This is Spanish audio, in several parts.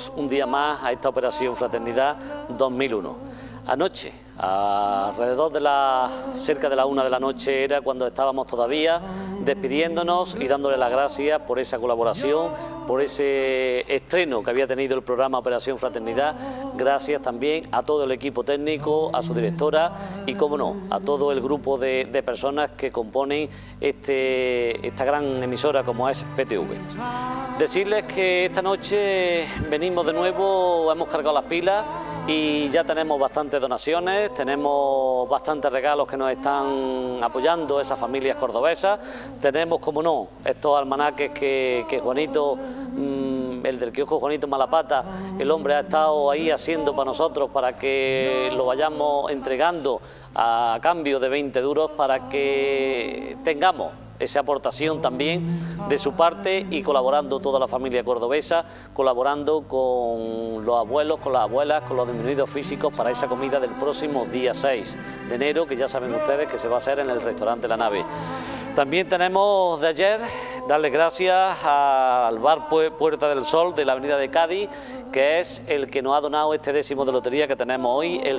bienvenidos un día más a esta Operación Fraternidad 2001. Anoche, alrededor de cerca de la 1 de la noche era cuando estábamos todavía despidiéndonos y dándole las gracias por esa colaboración, por ese estreno que había tenido el programa Operación Fraternidad. Gracias también a todo el equipo técnico, a su directora y, como no, a todo el grupo de personas que componen esta gran emisora como es PTV. Decirles que esta noche venimos de nuevo, hemos cargado las pilas y ya tenemos bastantes donaciones, tenemos bastantes regalos que nos están apoyando esas familias cordobesas. Tenemos, como no, estos almanaques que Juanito, el del kiosco Juanito Malapata, el hombre ha estado ahí haciendo para nosotros, para que lo vayamos entregando a cambio de 20 duros para que tengamos esa aportación también de su parte y colaborando toda la familia cordobesa, colaborando con los abuelos, con las abuelas, con los disminuidos físicos para esa comida del próximo día 6 de enero, que ya saben ustedes que se va a hacer en el restaurante La Nave. También tenemos de ayer darle gracias al bar Puerta del Sol de la avenida de Cádiz, que es el que nos ha donado este décimo de lotería que tenemos hoy, el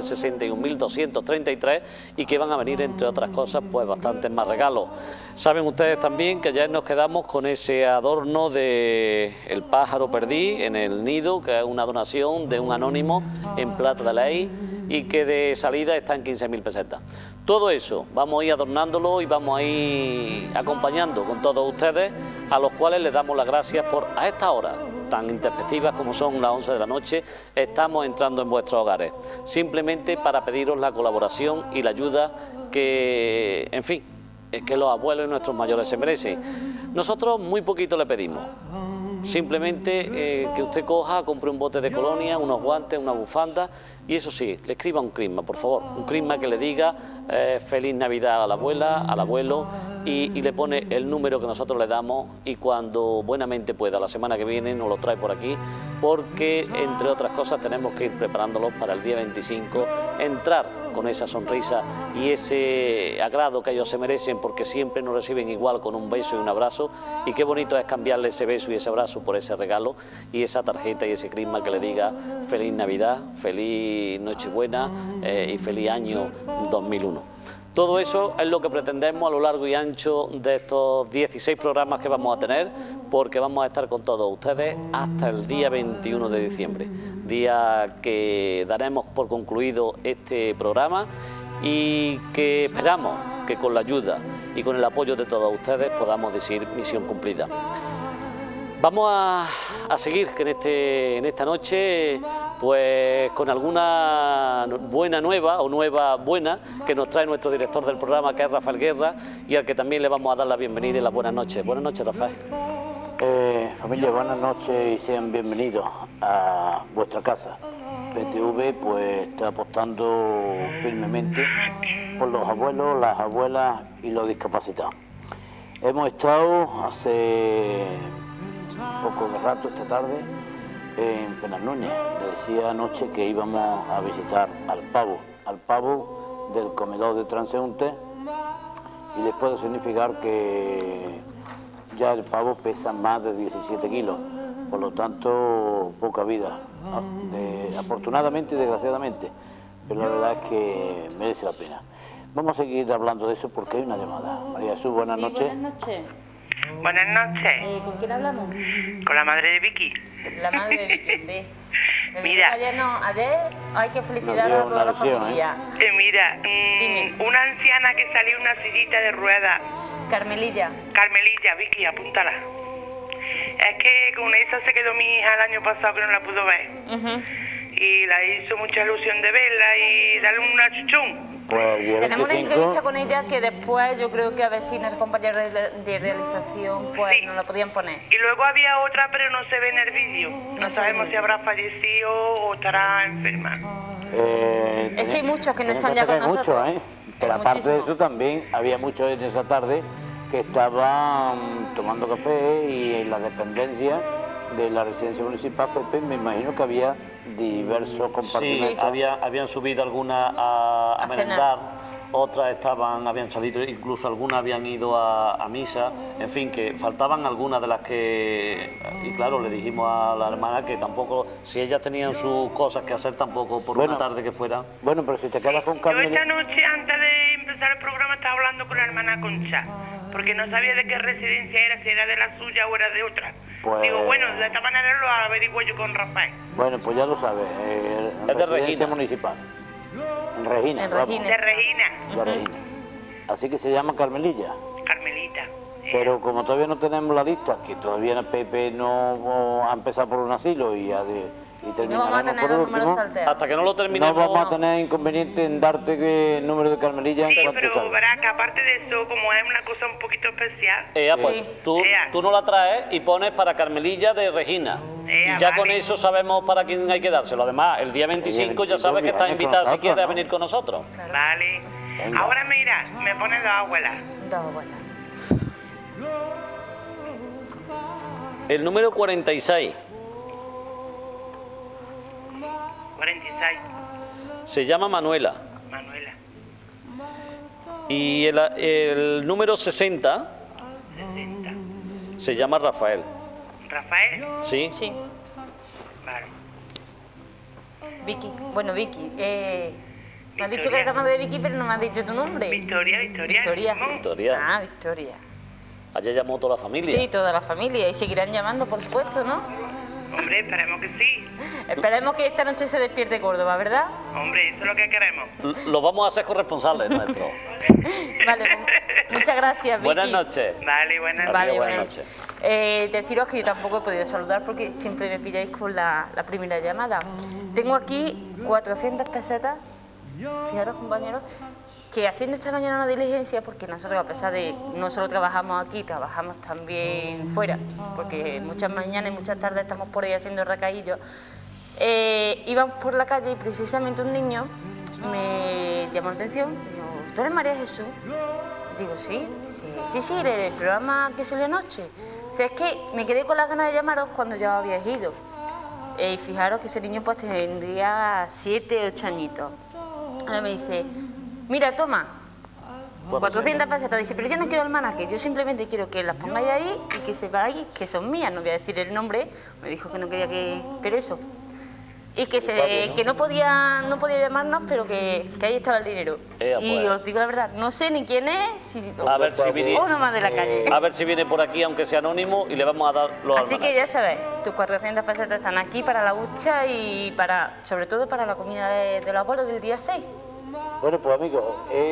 61.233, y que van a venir, entre otras cosas, pues bastantes más regalos. Saben ustedes también que ayer nos quedamos con ese adorno de el pájaro perdí en el nido, que es una donación de un anónimo en plata de ley y que de salida está en 15.000 pesetas. Todo eso vamos a ir adornándolo y vamos a ir acompañando con todos ustedes, a los cuales les damos las gracias por a esta hora tan intempestivas como son las 11 de la noche, estamos entrando en vuestros hogares, simplemente para pediros la colaboración y la ayuda que, en fin, que los abuelos y nuestros mayores se merecen. Nosotros muy poquito le pedimos, simplemente que usted coja, compre un bote de colonia, unos guantes, una bufanda y eso sí, le escriba un crisma, por favor, un crisma que le diga feliz Navidad a la abuela, al abuelo y le pone el número que nosotros le damos y cuando buenamente pueda, la semana que viene nos lo trae por aquí porque, entre otras cosas, tenemos que ir preparándolos para el día 25, entrar con esa sonrisa y ese agrado que ellos se merecen porque siempre nos reciben igual con un beso y un abrazo y qué bonito es cambiarle ese beso y ese abrazo por ese regalo y esa tarjeta y ese crisma que le diga feliz Navidad, feliz Nochebuena y feliz año 2001. Todo eso es lo que pretendemos a lo largo y ancho de estos 16 programas que vamos a tener, porque vamos a estar con todos ustedes hasta el día 21 de diciembre, día que daremos por concluido este programa y que esperamos que con la ayuda y con el apoyo de todos ustedes podamos decir misión cumplida. Vamos a seguir en esta noche pues con alguna buena nueva o nueva buena que nos trae nuestro director del programa, que es Rafael Guerra, y al que también le vamos a dar la bienvenida y las buenas noches. Buenas noches, Rafael. Familia, buenas noches y sean bienvenidos a vuestra casa. PTV pues está apostando firmemente por los abuelos, las abuelas y los discapacitados. Hemos estado hace poco de rato esta tarde en Penas Núñez. Le decía anoche que íbamos a visitar al pavo del comedor de transeúntes y les puedo significar que ya el pavo pesa más de 17 kilos, por lo tanto poca vida, afortunadamente y desgraciadamente, pero la verdad es que merece la pena. Vamos a seguir hablando de eso porque hay una llamada. María Jesús, buenas noches. Buenas noches. Buenas noches. ¿Con quién hablamos? Con la madre de Vicky. La madre de Vicky. Mira. Ayer hay que felicitar a toda la familia. Mira, Dime. una anciana que salió en una sillita de ruedas. Carmelilla. Carmelilla, Vicky, apúntala. Es que con esa se quedó mi hija el año pasado que no la pudo ver. Y la hizo mucha ilusión de verla y darle un achuchón. Pues tenemos una entrevista con ella que después yo creo que a ver si los compañeros de realización pues sí, nos la podían poner. Y luego había otra pero no se ve en el vídeo. No sabemos si habrá fallecido o estará enferma. Es que hay muchos que no están ya con nosotros. Muchos, pero aparte de eso también había muchos en esa tarde que estaban tomando café y en la dependencia de la residencia municipal Pepe, me imagino que había diversos compartimentos. Sí, habían subido algunas a merendar otras habían salido, incluso algunas habían ido a misa, en fin, que faltaban algunas de las que... Y claro, le dijimos a la hermana que tampoco, si ellas tenían sus cosas que hacer, tampoco por una tarde que fuera. Bueno, pero si te quedas con Carmen... Yo esta noche, antes de empezar el programa, estaba hablando con la hermana Concha, porque no sabía de qué residencia era, si era de la suya o era de otra. Pues... Digo, bueno, de esta manera lo averiguo yo con Rafael. Bueno, pues ya lo sabes, es de Regina municipal. En Regina. En Regina. De Regina. De Regina. Así que se llama Carmelilla. Carmelita. Pero como todavía no tenemos la lista, que todavía Pepe no ha empezado por un asilo y no vamos a tener los números salteados. hasta que no lo terminemos. No vamos a tener inconveniente en darte el número de Carmelilla en Sí, cuanto pero salga. verás que aparte de eso, como es una cosa un poquito especial... Pues Sí. tú no la traes y pones para Carmelilla de Regina. Y ya con eso sabemos para quién hay que dárselo. Además, el día 25 ya sabes que estás invitada si quieres a venir con nosotros. Vale. Venga. Ahora mira, me pones dos abuelas. Dos abuelas. El número 46 46. se llama Manuela. Manuela. Y el número 60 se llama Rafael. Rafael. ¿Sí? Sí. Vale. Vicky. Bueno, Vicky. Me has dicho que era madre de Vicky, pero no me has dicho tu nombre. Victoria. Victoria. Victoria. Ah, Victoria. Ayer llamó toda la familia. Sí, toda la familia. Y seguirán llamando, por supuesto, ¿no? Hombre, esperemos que sí. Esperemos que esta noche se despierte Córdoba, ¿verdad? Hombre, eso es lo que queremos. Lo vamos a hacer corresponsables nuestros. Vale, muchas gracias, Vicky. Buenas noches. Vale, buenas noches. Vale, Buenas buenas noches. noches. Deciros que yo tampoco he podido saludar porque siempre me pilláis con la primera llamada. Tengo aquí 400 pesetas, fijaros, compañeros, que haciendo esta mañana una diligencia, porque nosotros, a pesar de no solo trabajamos aquí, trabajamos también fuera, porque muchas mañanas y muchas tardes estamos por ahí haciendo recaídos, íbamos por la calle y precisamente un niño me llamó la atención, dijo, ¿tú eres María Jesús? Digo, sí, sí, el programa que salió anoche. Dice, es que me quedé con las ganas de llamaros cuando ya habíais ido. Y fijaros que ese niño pues tendría 7, 8 añitos. Ahora me dice, mira, toma, 400 pesetas. Dice, pero yo no quiero almanaque, yo simplemente quiero que las pongáis ahí y que sepáis que son mías. No voy a decir el nombre, me dijo que no quería que... Pero eso. Y que no podía llamarnos, pero que ahí estaba el dinero. Y os digo la verdad, no sé ni quién es, A ver si viene, uno más de la calle. a ver si viene por aquí, aunque sea anónimo, y le vamos a dar los Así que almanaques. ya sabéis, tus 400 pesetas están aquí para la hucha y sobre todo para la comida de los abuelos del día 6. Bueno, pues amigos,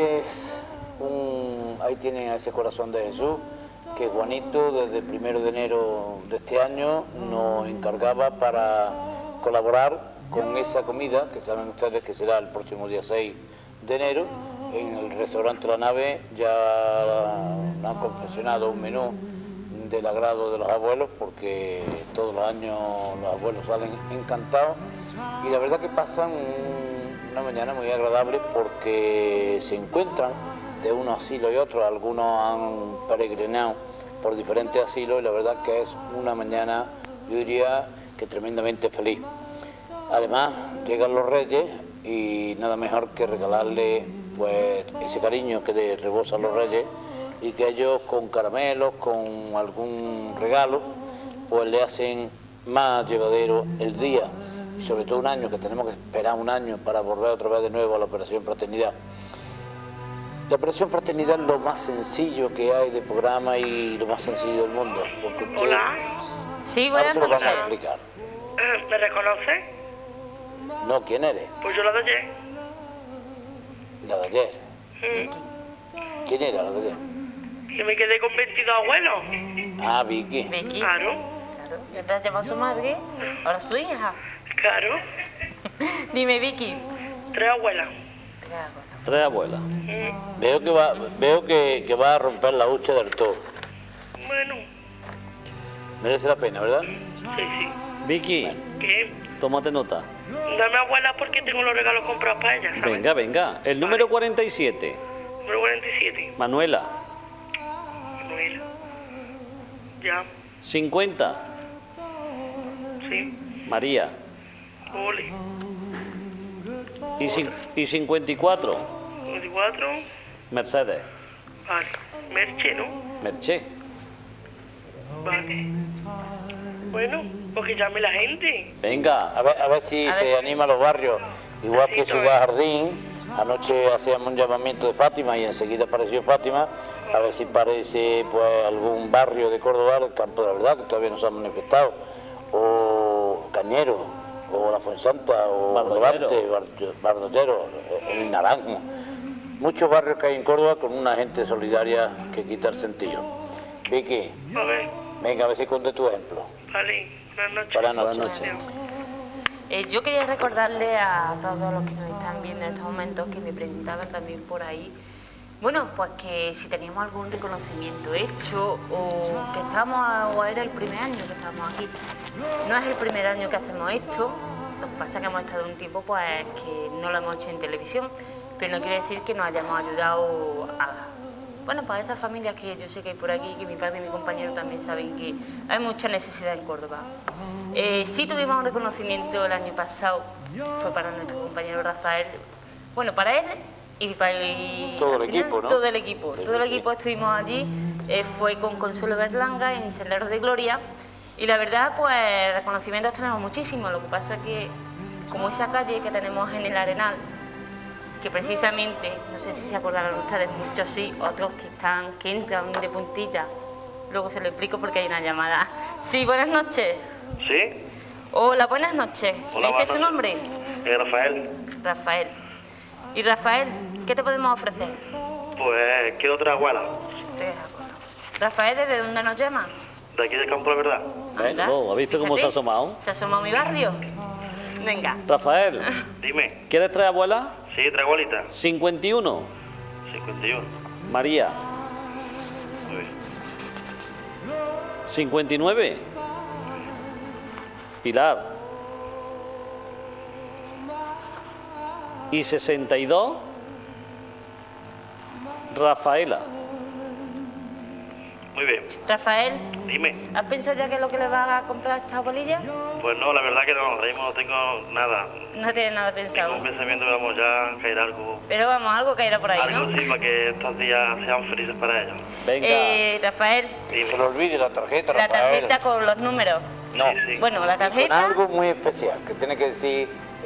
ahí tienen a ese corazón de Jesús, que Juanito desde el 1 de enero de este año nos encargaba para colaborar con esa comida, que saben ustedes que será el próximo día 6 de enero, en el restaurante La Nave. Ya nos han confeccionado un menú del agrado de los abuelos, porque todos los años los abuelos salen encantados y la verdad que pasan una mañana muy agradable porque se encuentran de unos asilos y otros. Algunos han peregrinado por diferentes asilos y la verdad que es una mañana, yo diría, que tremendamente feliz. Además, llegan los Reyes y nada mejor que regalarle pues ese cariño que rebosan los Reyes y que ellos con caramelos, con algún regalo, pues le hacen más llevadero el día. Y sobre todo un año, que tenemos que esperar un año para volver otra vez de nuevo a la Operación Fraternidad. La Operación Fraternidad es lo más sencillo que hay de programa y lo más sencillo del mundo. Porque usted, Hola. Sí, ahora buenas se lo van a noches. explicar. ¿Me reconoces? No, ¿quién eres? Pues yo la de ayer. La de ayer. ¿Quién era la de ayer? Que me quedé con 22 abuelos. Ah, Vicky. Vicky. Claro, Claro, y antes llamó a su madre, ahora su hija. claro. Dime, Vicky. 3 abuelas. 3 abuelas. Veo que va a romper la hucha del todo. Bueno, Merece la pena, ¿verdad? sí. Vicky, ¿Qué? tómate nota. Dame abuela porque tengo los regalos comprados para ella, ¿sabes? Venga. El número 47, Número 47. Manuela. Manuela. Ya, 50, sí. María. Ole. Y 54, 24. Mercedes. Vale. Merche, ¿no? Merche. Vale. Bueno, pues que llame la gente. Venga. A ver si A se ver. anima a los barrios. Igual que Besito, Ciudad Jardín, anoche hacíamos un llamamiento de Fátima y enseguida apareció Fátima. A ver si parece pues algún barrio de Córdoba, el Campo de la Verdad, que todavía no se ha manifestado, o Cañero, o La Fuensanta, o Bardollero. Levante, Bardollero, el Naranjo. Muchos barrios que hay en Córdoba con una gente solidaria que quita el sentido. Vicky, A ver, venga, a ver si conté tu ejemplo. vale. Buenas noches. Buenas noches. Buenas noches. Yo quería recordarle a todos los que nos están viendo en estos momentos, que me preguntaban también por ahí, bueno, pues que si teníamos algún reconocimiento hecho o que estamos, o era el primer año que estamos aquí. No es el primer año que hacemos esto, lo que pasa es que hemos estado un tiempo pues que no lo hemos hecho en televisión, pero no quiere decir que nos hayamos ayudado a, bueno, para esas familias que yo sé que hay por aquí, que mi padre y mi compañero también saben que hay mucha necesidad en Córdoba. Sí tuvimos un reconocimiento el año pasado, fue para nuestro compañero Rafael, bueno, para él y para Todo el al final, equipo, ¿no? Todo el equipo, Sí, todo el sí. equipo estuvimos allí, fue con Consuelo Berlanga en Senderos de Gloria y la verdad pues reconocimientos tenemos muchísimos, lo que pasa que como esa calle que tenemos en el Arenal, que precisamente, no sé si se acordarán ustedes, muchos sí, otros que entran de puntita, luego se lo explico porque hay una llamada. Sí, buenas noches. ¿Sí? Hola, buenas noches. Hola, ¿Me dices tu buenas nombre? Rafael. Rafael. Y Rafael, ¿qué te podemos ofrecer? Pues quiero otra abuela. Rafael, ¿desde dónde nos llaman? De aquí del Campo de la Verdad. Anda, ¿Has visto cómo se ha asomado? Se ha asomado mi barrio. Venga. Rafael, Dime. ¿quieres traer abuela? Sí, otra abuelita. 51. 51. María. Muy bien. 59. Pilar. Y 62. Rafaela. Muy bien. Rafael, Dime. ¿has pensado ya qué es lo que le vas a comprar a esta abuelilla? Pues no, la verdad que no. Ahora mismo no tengo nada. No tienes nada pensado. Ningún pensamiento, vamos ya a caer algo. Pero vamos, algo caerá por ahí, Algo ¿no? sí, para que estos días sean felices para ellos. Venga. Rafael, No se le olvide la tarjeta, la Rafael. tarjeta con los números. No. Sí, sí. Bueno, la Con tarjeta... algo muy especial, que tiene que decir,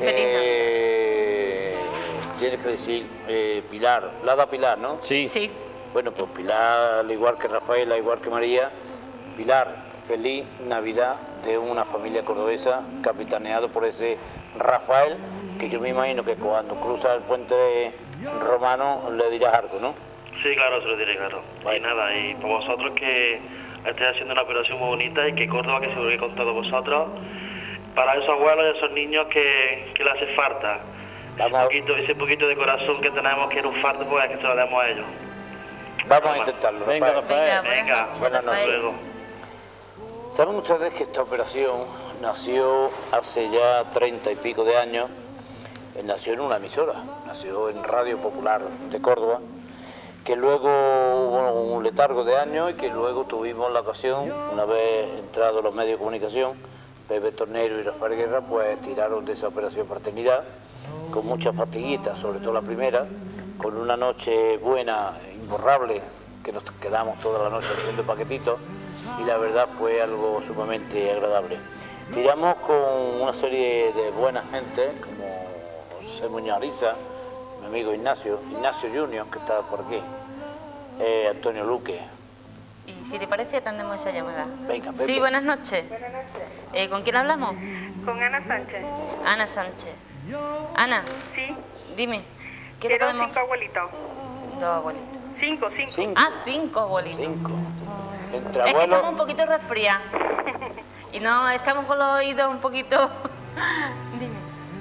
tiene que decir Pilar, la da Pilar, ¿no? Sí. Sí. Bueno, pues Pilar, al igual que Rafael, al igual que María, Pilar, feliz Navidad de una familia cordobesa capitaneado por ese Rafael, que yo me imagino que cuando cruza el puente romano le dirás algo, ¿no? Sí, claro, se lo diré, claro. Y nada, y por vosotros que estéis haciendo una operación muy bonita y que Córdoba, que seguro que con todos vosotros, para esos abuelos y esos niños que le hace falta. Vamos. Ese poquito de corazón que tenemos que era un fardo, pues que se lo demos a ellos. Vamos a intentarlo. Venga, Rafael. Rafael. Venga, Venga, buenas noches, buenas noches. Rafael. Luego. Saben ustedes que esta operación nació hace ya 30 y pico de años, nació en una emisora, nació en Radio Popular de Córdoba, que luego hubo un letargo de años y que luego tuvimos la ocasión, una vez entrados los medios de comunicación, Pepe Tornero y Rafael Guerra, pues tiraron de esa operación Fraternidad, con muchas fatiguitas, sobre todo la primera, con una noche buena, imborrable, que nos quedamos toda la noche haciendo paquetitos, y la verdad fue algo sumamente agradable. Tiramos con una serie de buena gente, como José Muñoz Ariza, mi amigo Ignacio Junior, que está por aquí, Antonio Luque. Y si te parece, atendemos esa llamada. Venga, Pepe. Sí, buenas noches. Buenas noches. ¿Con quién hablamos? Con Ana Sánchez. Ana Sánchez. Ana, Sí. dime, ¿qué te Quiero podemos 5 abuelitos. Dos abuelitos. 5. 5. Ah, 5 abuelitos. 5. Entre Es que estamos un abuelos, poquito resfriados. Y no, estamos con los oídos un poquito... Dime.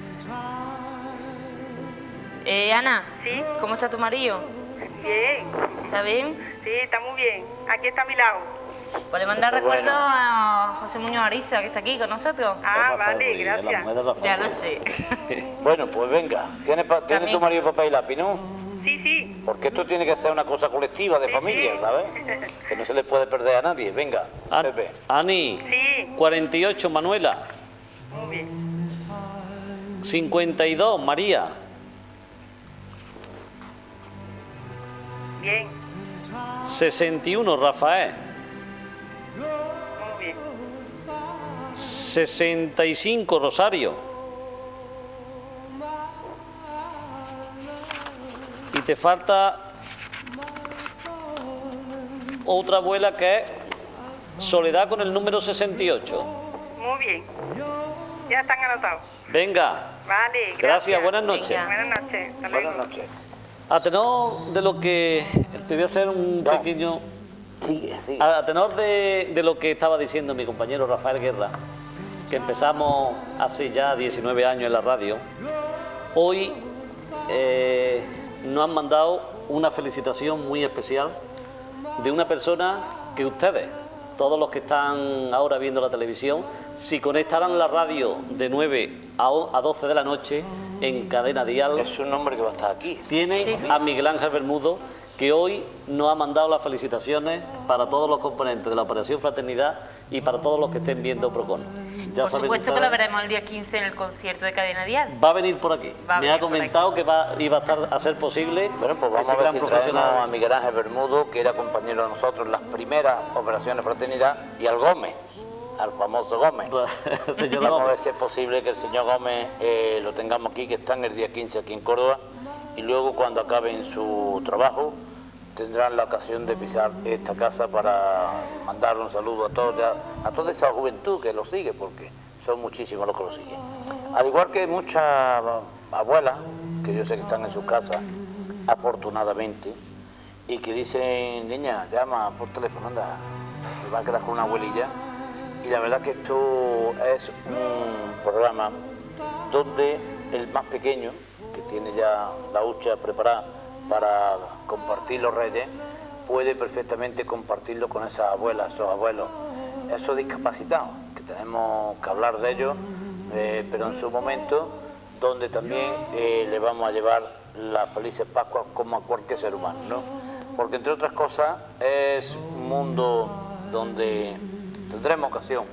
Ana, Sí. ¿cómo está tu marido? Bien. ¿Está bien? Sí, está muy bien. Aquí está a mi lado. Pues le mandar Eso es recuerdos bueno. a José Muñoz Ariza, que está aquí con nosotros. Ah, Es Rafael vale, Ruiz, es la gracias. mujer de Rafael Ya lo Ruiz. sé. bueno, pues venga, ¿tiene También. tu marido papel y lápiz, no? Sí, sí. Porque esto tiene que ser una cosa colectiva de Sí, familia, sí. ¿sabes? Que no se le puede perder a nadie. Venga, Pepe. Ani. Sí. 48, Manuela. Muy bien. 52, María. Bien, 61, Rafael. muy bien. 65, Rosario. Y te falta otra abuela que es Soledad con el número 68. Muy bien. Ya están anotados. Venga, Vale, gracias, buenas noches. Venga. Buenas noches. Hasta luego. Buenas noches. A tenor de lo que... Te voy a hacer un No. pequeño... Sigue, sigue. A tenor de lo que estaba diciendo mi compañero Rafael Guerra, que empezamos hace ya 19 años en la radio, hoy nos han mandado una felicitación muy especial de una persona que ustedes, todos los que están ahora viendo la televisión, si conectaran la radio de 9 a 12 de la noche en Cadena Dial, Es un hombre que va a estar aquí. tiene Sí. a Miguel Ángel Bermudo, que hoy nos ha mandado las felicitaciones para todos los componentes de la Operación Fraternidad y para todos los que estén viendo Procon. Ya Por saben supuesto que ustedes, lo veremos el día 15 en el concierto de Cadena Dial. va a venir por aquí. Va a Me venir ha por comentado aquí. que iba a estar a ser posible. Bueno, pues vamos ese a ver gran si profesional. traemos a Miguel Ángel Bermudo, que era compañero de nosotros en las primeras operaciones fraternidad, y al Gómez, al famoso Gómez. Señor Vamos a ver Gómez. si es posible que el señor Gómez lo tengamos aquí, que están el día 15 aquí en Córdoba, y luego cuando acaben su trabajo tendrán la ocasión de pisar esta casa para mandar un saludo a toda esa juventud que lo sigue, porque son muchísimos los que lo siguen. Al igual que muchas abuelas, que yo sé que están en sus casas, afortunadamente, y que dicen, niña, llama por teléfono, anda, me va a quedar con una abuelilla. Y la verdad que esto es un programa donde el más pequeño, que tiene ya la hucha preparada para compartir los reyes, puede perfectamente compartirlo con esas abuelas, esos abuelos, esos discapacitados, que tenemos que hablar de ellos, pero en su momento, donde también le vamos a llevar las felices Pascuas como a cualquier ser humano, ¿no? Porque entre otras cosas es un mundo donde tendremos ocasión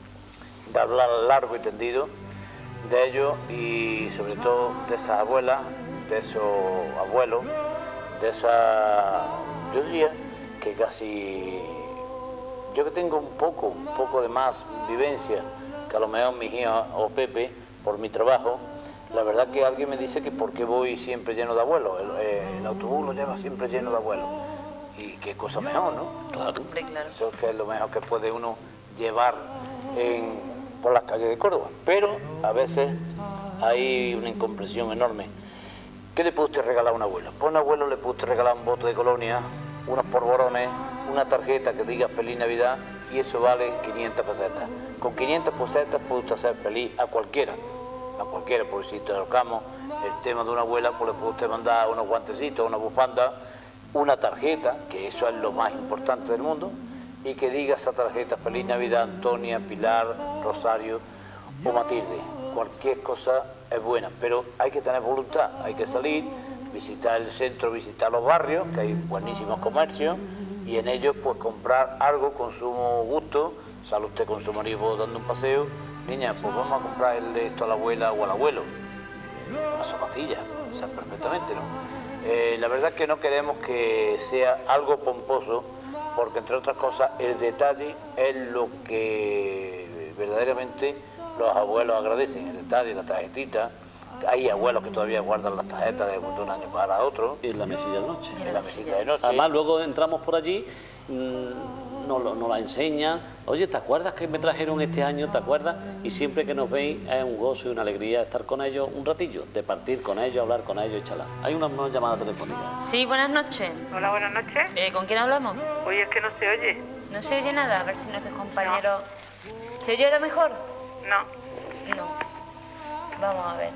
de hablar largo y tendido de ellos y sobre todo de esas abuelas, de esos abuelos, de esa, yo diría que casi, yo que tengo un poco de más vivencia que a lo mejor mi hija o Pepe por mi trabajo, la verdad que alguien me dice que por qué voy siempre lleno de abuelos, el autobús lo lleva siempre lleno de abuelos, y qué cosa mejor, ¿no? Claro. Hombre, claro. Eso es que es lo mejor que puede uno llevar por las calles de Córdoba. Pero a veces hay una incomprensión enorme. ¿Qué le puede usted regalar a un abuelo? Pues a un abuelo le puede usted regalar un bote de colonia, unos polvorones, una tarjeta que diga Feliz Navidad, y eso vale 500 pesetas. Con 500 pesetas puede usted hacer feliz a cualquiera, porque si tocamos el tema de una abuela, pues le puede usted mandar unos guantecitos, una bufanda, una tarjeta, que eso es lo más importante del mundo, y que diga esa tarjeta Feliz Navidad Antonia, Pilar, Rosario o Matilde. Cualquier cosa es buena, pero hay que tener voluntad, hay que salir, visitar el centro, visitar los barrios, que hay buenísimos comercios, y en ellos pues comprar algo con su gusto. Sale usted con su marido dando un paseo, niña, pues vamos a comprarle esto a la abuela o al abuelo, una zapatilla, o sea, perfectamente, ¿no? La verdad es que no queremos que sea algo pomposo, porque entre otras cosas el detalle es lo que verdaderamente los abuelos agradecen, el detalle, la tarjetita. Hay abuelos que todavía guardan las tarjetas de un año para otro, Y en la mesilla de noche. en la mesita de noche. Además, luego entramos por allí, nos la enseñan. Oye, ¿te acuerdas que me trajeron este año? ¿Te acuerdas? Y siempre que nos veis es un gozo y una alegría estar con ellos un ratillo, de partir con ellos, hablar con ellos y charlar. Hay una llamada telefónica. Sí, buenas noches. Hola, buenas noches. ¿Con quién hablamos? Oye, es que no se oye. No se oye nada, a ver si nuestros compañeros... ¿Se oye ahora mejor? No. No. Vamos a ver.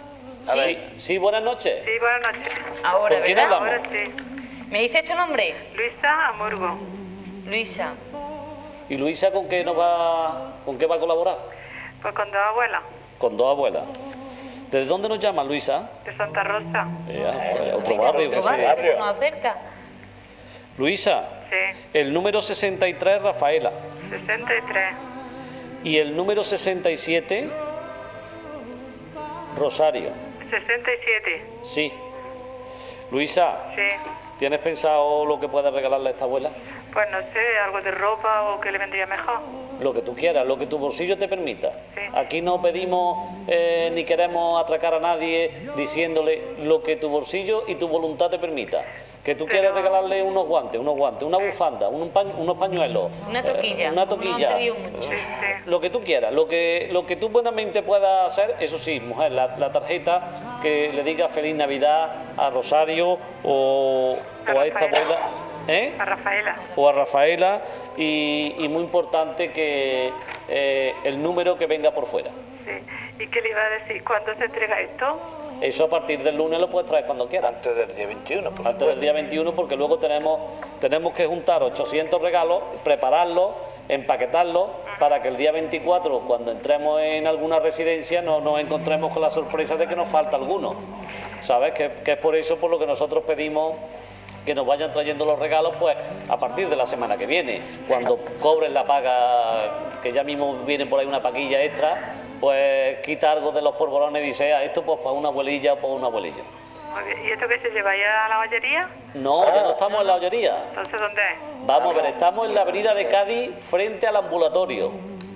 Sí, buenas noches. Sí, buenas noches. Ahora, ¿Con quién ¿verdad? hablamos? Ahora sí. ¿Me dices tu nombre? Luisa Amurgo, Luisa. ¿Y Luisa con qué va a colaborar? pues con dos abuelas, Con dos abuelas. ¿Desde dónde nos llama Luisa? de Santa Rosa. Otro Venga, barrio. otro que barrio, se- que se nos acerca. Luisa, Sí, el número 63, Rafaela. 63. Y el número 67, Rosario. 67. Sí. Luisa, Sí. ¿tienes pensado lo que puedes regalarle a esta abuela? Pues no sé, algo de ropa o que le vendría mejor. Lo que tú quieras, lo que tu bolsillo te permita. Sí. Aquí no pedimos ni queremos atracar a nadie diciéndole lo que tu bolsillo y tu voluntad te permita. Que tú quieres regalarle unos guantes, una bufanda, unos pañuelos, Una toquilla. una toquilla, No han pedido mucho. Sí, sí. lo que tú quieras, lo que tú buenamente puedas hacer. Eso sí, mujer, la tarjeta que le diga Feliz Navidad a Rosario o a esta abuela, ¿eh? A Rafaela. O a Rafaela, y muy importante que el número que venga por fuera. Sí. ¿Y qué le iba a decir? ¿Cuándo se entrega esto? Eso a partir del lunes lo puedes traer cuando quieras. Antes del día 21, por Antes del día 21, porque luego tenemos que juntar 800 regalos, prepararlos, empaquetarlos, para que el día 24, cuando entremos en alguna residencia, no nos encontremos con la sorpresa de que nos falta alguno. ¿Sabes? Que es por eso por lo que nosotros pedimos que nos vayan trayendo los regalos, pues a partir de la semana que viene, cuando cobren la paga, que ya mismo viene por ahí una paquilla extra, pues quita algo de los polvorones y dice, esto pues para una abuelilla o para una abuelilla. Muy bien. ¿Y esto qué se lleva ya a la ollería? No, ya no estamos en la ollería. Entonces, ¿dónde es? Vamos a ver, estamos en la avenida de Cádiz, frente al ambulatorio.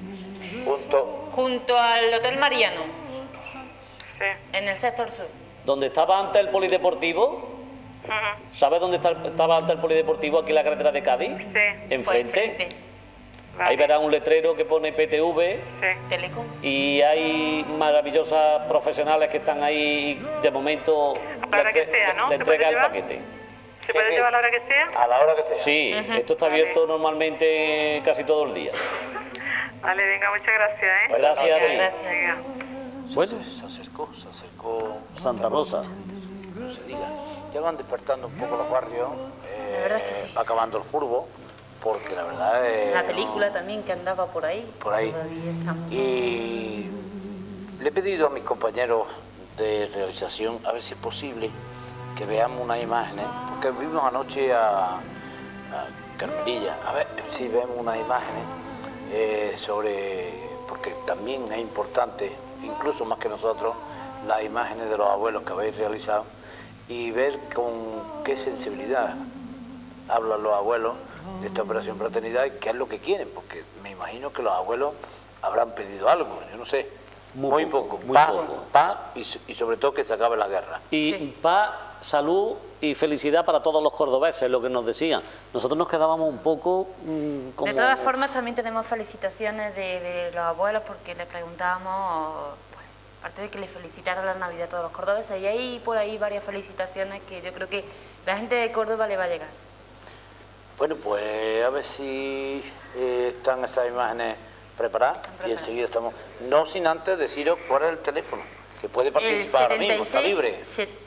Junto al Hotel Mariano, Sí. en el sector sur. Donde estaba antes el polideportivo. Ujú. ¿Sabes dónde estaba antes el polideportivo? Aquí en la carretera de Cádiz. Sí. Pues Enfrente. enfrente. Vale. Ahí verás un letrero que pone PTV. Sí. Telecom. Y hay maravillosas profesionales que están ahí de momento. A la hora que sea, ¿no? Le ¿Se puede entrega el llevar? paquete. ¿Se puede llevar a la hora que sea? A la hora que sea. Sí, esto está abierto normalmente casi todo el día. Vale, venga, muchas gracias, ¿eh? Pues gracias a ti. Gracias. Venga. Bueno, Se acercó, Santa Rosa. no se diga. Ya van despertando un poco los barrios. La verdad es que sí. Va acabando el curvo, porque la verdad es... La película también que andaba por ahí. Por ahí. Todavía estamos. Y le he pedido a mis compañeros de realización a ver si es posible que veamos unas imágenes, porque vimos anoche a Carmelilla, a ver si vemos unas imágenes porque también es importante, incluso más que nosotros, las imágenes de los abuelos que habéis realizado y ver con qué sensibilidad hablan los abuelos de esta operación fraternidad y qué es lo que quieren, porque me imagino que los abuelos habrán pedido algo, yo no sé, muy poco, paz y sobre todo que se acabe la guerra. Y Sí. paz, salud y felicidad para todos los cordobeses, lo que nos decían. Nosotros nos quedábamos un poco como... De todas formas, también tenemos felicitaciones de los abuelos porque le preguntábamos, pues, aparte de que le felicitaran la Navidad a todos los cordobeses, y hay por ahí varias felicitaciones que yo creo que la gente de Córdoba le va a llegar. Bueno, pues a ver si están esas imágenes preparadas y enseguida estamos. No sin antes deciros cuál es el teléfono, que puede El participar ahora mismo, está libre.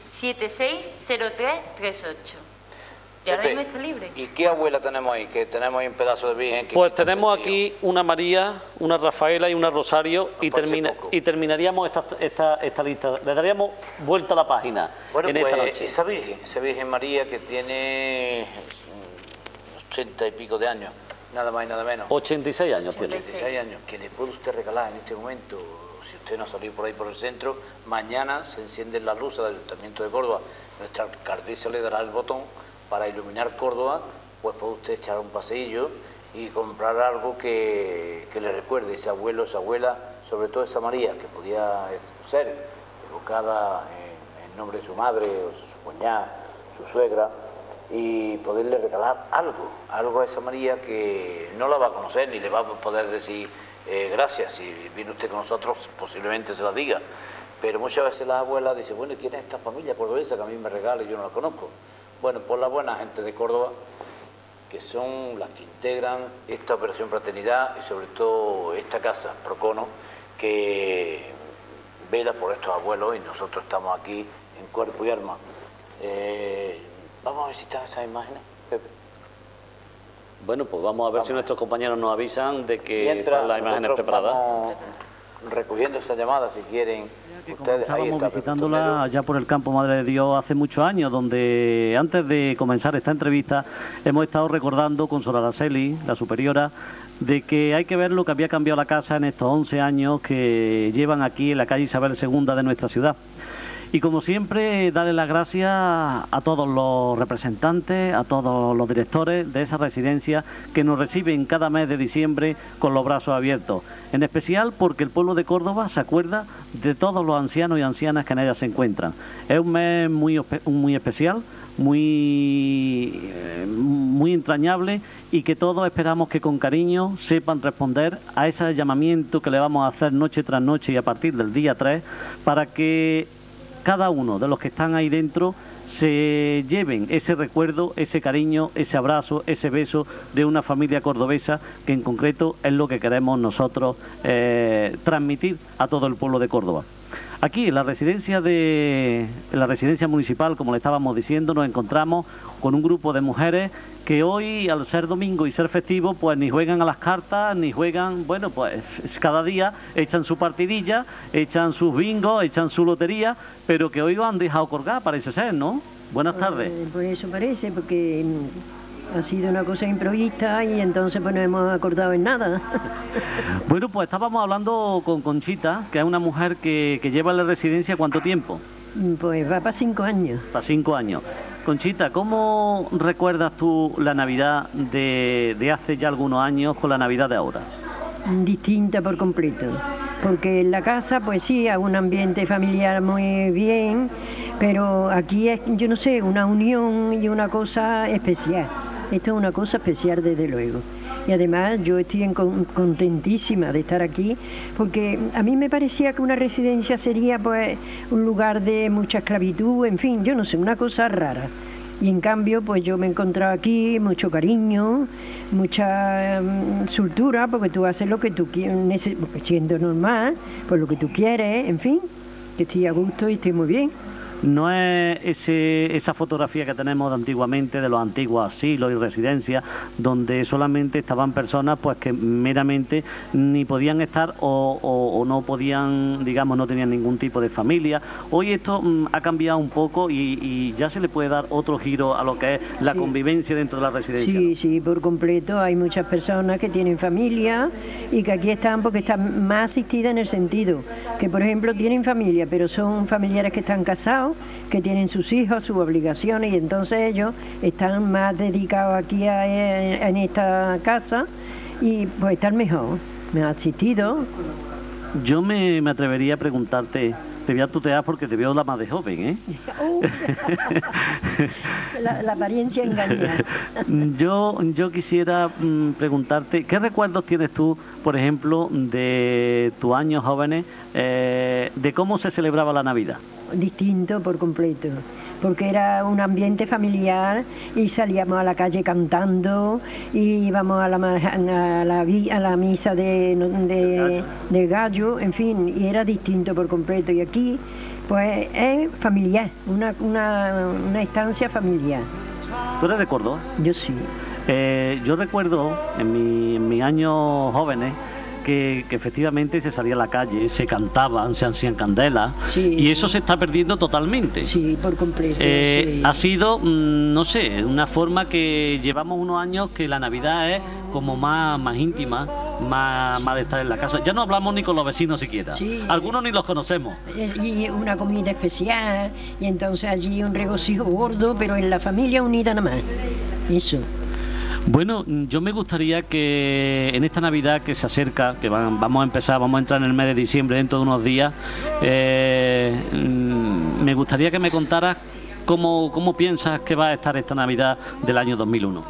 760338. Y ahora Pepe, mismo está libre. ¿y qué abuela tenemos ahí? Que tenemos ahí un pedazo de virgen. que Pues está tenemos sentido. aquí una María, una Rafaela y una Rosario y, parece poco. y terminaríamos esta lista. Le daríamos vuelta a la página Bueno, en pues esta noche. esa Virgen María que tiene 80 y pico de años, nada más y nada menos. 86 años tiene. 86 años, que le puede usted regalar en este momento, si usted no ha salido por ahí por el centro, mañana se encienden las luces del Ayuntamiento de Córdoba, nuestra alcaldesa le dará el botón para iluminar Córdoba, pues puede usted echar un paseillo y comprar algo que le recuerde ese abuelo, esa abuela, sobre todo esa María, que podía ser evocada en nombre de su madre, o su cuñada, su suegra, y poderle regalar algo a esa María que no la va a conocer ni le va a poder decir gracias. Si viene usted con nosotros, posiblemente se la diga, pero muchas veces las abuelas dicen, bueno, ¿quién es esta familia cordobesa que a mí me regala y yo no la conozco? Bueno, pues la buena gente de Córdoba, que son las que integran esta operación fraternidad y sobre todo esta casa, Procono, que vela por estos abuelos y nosotros estamos aquí en cuerpo y alma. Vamos a visitar esas imágenes, Pepe. Bueno, pues vamos a ver si nuestros compañeros nos avisan de que Mientras están las imágenes nosotros preparadas. vamos recogiendo esa llamada, si quieren. Ustedes, ahí Comenzábamos está, visitándola Pepe allá por el campo Madre de Dios hace muchos años, donde antes de comenzar esta entrevista hemos estado recordando con Sor Araceli, la superiora, de que hay que ver lo que había cambiado la casa en estos 11 años que llevan aquí en la calle Isabel II de nuestra ciudad. Y como siempre, darle las gracias a todos los representantes, a todos los directores de esa residencia que nos reciben cada mes de diciembre con los brazos abiertos. En especial porque el pueblo de Córdoba se acuerda de todos los ancianos y ancianas que en ella se encuentran. Es un mes muy especial, muy entrañable, y que todos esperamos que con cariño sepan responder a ese llamamiento que le vamos a hacer noche tras noche y a partir del día 3, para que cada uno de los que están ahí dentro se lleven ese recuerdo, ese cariño, ese abrazo, ese beso de una familia cordobesa, que en concreto es lo que queremos nosotros transmitir a todo el pueblo de Córdoba. Aquí en la residencia municipal, como le estábamos diciendo, nos encontramos con un grupo de mujeres que hoy, al ser domingo y ser festivo, pues ni juegan a las cartas, ni juegan, bueno, pues cada día echan su partidilla, echan sus bingos, echan su lotería, pero que hoy lo han dejado colgar, parece ser, ¿no? Buenas tardes. Pues eso parece, porque ha sido una cosa improvista y entonces pues no hemos acordado en nada. Bueno, pues estábamos hablando con Conchita, que es una mujer que lleva en la residencia ¿cuánto tiempo? Pues va para 5 años. Para 5 años. Conchita, ¿cómo recuerdas tú la Navidad de hace ya algunos años con la Navidad de ahora? Distinta por completo, porque en la casa pues sí, hay un ambiente familiar muy bien, pero aquí es, yo no sé, una unión y una cosa especial. Esto es una cosa especial desde luego. Y además yo estoy contentísima de estar aquí, porque a mí me parecía que una residencia sería pues un lugar de mucha esclavitud, en fin, yo no sé, una cosa rara. Y en cambio pues yo me he encontrado aquí mucho cariño, mucha soltura, porque tú haces lo que tú quieres, porque siendo normal, pues lo que tú quieres, en fin, que estoy a gusto y estoy muy bien. No es esa fotografía que tenemos de antiguamente, de los antiguos asilos y residencias, donde solamente estaban personas pues que meramente ni podían estar o no podían, digamos, no tenían ningún tipo de familia. Hoy esto ha cambiado un poco y ya se le puede dar otro giro a lo que es la convivencia dentro de la residencia. Sí, sí, por completo. Hay muchas personas que tienen familia y que aquí están porque están más asistidas en el sentido que, por ejemplo, tienen familia, pero son familiares que están casados, que tienen sus hijos, sus obligaciones, y entonces ellos están más dedicados aquí en esta casa y pues están mejor, me ha asistido. Yo me atrevería a preguntarte, te voy a tutear porque te veo la más de joven, ¿eh? La apariencia engaña. Yo quisiera preguntarte, ¿qué recuerdos tienes tú, por ejemplo, de tus años jóvenes, de cómo se celebraba la Navidad? Distinto por completo, porque era un ambiente familiar y salíamos a la calle cantando y íbamos a la misa del gallo, en fin, y era distinto por completo. Y aquí pues es familiar, una estancia familiar. ¿Tú eres de Córdoba? Yo sí. Yo recuerdo en mis años jóvenes que efectivamente se salía a la calle, se cantaban, se hacían candelas, sí, y eso se está perdiendo totalmente. Sí, por completo. Sí. Ha sido, no sé, una forma que llevamos unos años que la Navidad es como más íntima, más de estar en la casa. Ya no hablamos ni con los vecinos siquiera. Sí. Algunos ni los conocemos. Y una comida especial, y entonces allí un regocijo gordo, pero en la familia unida nada más. Eso. Bueno, yo me gustaría que en esta Navidad que se acerca, que vamos a entrar en el mes de diciembre dentro de unos días, me gustaría que me contaras cómo piensas que va a estar esta Navidad del año 2001.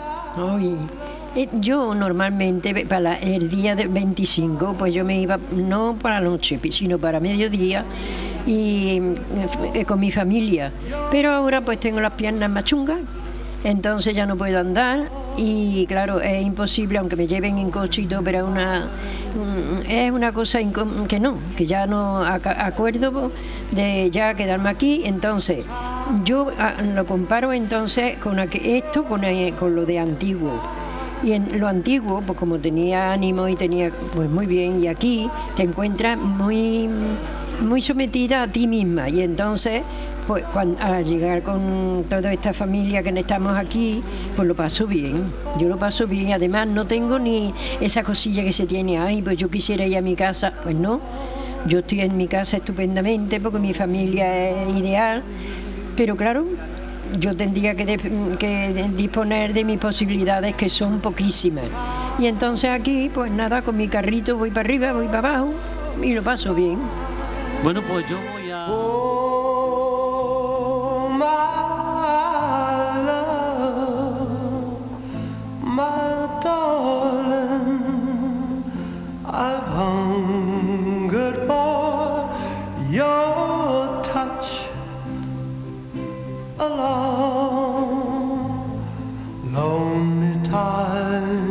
Yo normalmente para el día del 25, pues yo me iba no para la noche, sino para mediodía y con mi familia. Pero ahora pues tengo las piernas más chungas, entonces ya no puedo andar y claro, es imposible, aunque me lleven en coche y todo, pero es una cosa que ya no acuerdo de ya quedarme aquí. Entonces yo lo comparo entonces con esto con lo de antiguo. Y en lo antiguo, pues como tenía ánimo y tenía pues muy bien, y aquí te encuentras muy sometida a ti misma, y entonces pues al llegar con toda esta familia que estamos aquí, pues lo paso bien, yo lo paso bien. Además no tengo ni esa cosilla que se tiene, pues yo quisiera ir a mi casa, pues no, Yo estoy en mi casa estupendamente porque mi familia es ideal, pero claro, yo tendría que disponer de mis posibilidades, que son poquísimas. Y entonces aquí, pues nada, con mi carrito voy para arriba, voy para abajo y lo paso bien. Bueno, pues yo voy a... Oh, my love, my darling, I've hungered for your touch a long, lonely time.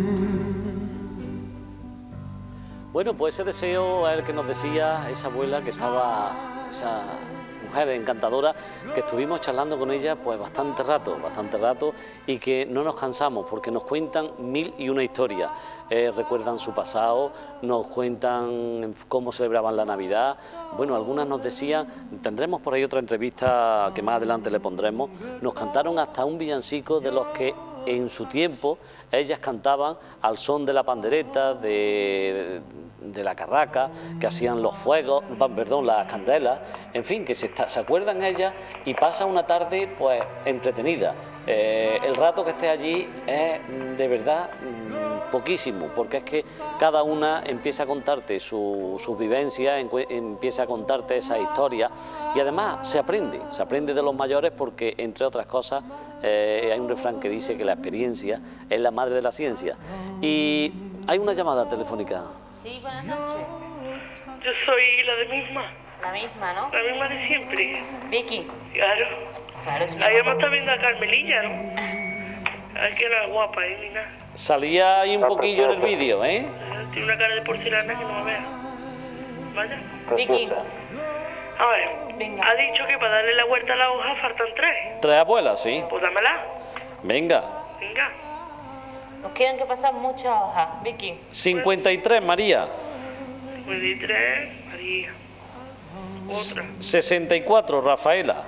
Bueno, pues ese deseo a el que nos decía esa abuela que estaba, esa mujer encantadora, que estuvimos charlando con ella pues bastante rato, y que no nos cansamos porque nos cuentan mil y una historias. Recuerdan su pasado, nos cuentan cómo celebraban la Navidad. Bueno, algunas nos decían, tendremos por ahí otra entrevista que más adelante le pondremos, nos cantaron hasta un villancico de los que en su tiempo ellas cantaban al son de la pandereta, de la carraca, que hacían los fuegos, perdón, las candelas, en fin, que se acuerdan ellas y pasa una tarde pues entretenida. El rato que esté allí es de verdad poquísimo, porque es que cada una empieza a contarte sus vivencias, empieza a contarte esa historia y además se aprende de los mayores porque, entre otras cosas, hay un refrán que dice que la experiencia es la madre de la ciencia. Y hay una llamada telefónica. Sí, buenas noches. Yo soy la de misma. La misma, ¿no? La misma de siempre. Vicky. Claro. Claro, sí. Ayer me está viendo a Carmelilla, ¿no? Ay, que era guapa, Nina. Salía ahí un poquillo en el vídeo, ¿eh? Tiene una cara de porcelana que no me vea. Vaya. Vicky. A ver, Venga. ha dicho que para darle la vuelta a la hoja faltan 3. 3 abuelas, sí. Pues dámela. Venga. Venga. Nos quedan que pasar muchas hojas, Vicky. 53, María. 53, María. Otra. 64, Rafaela.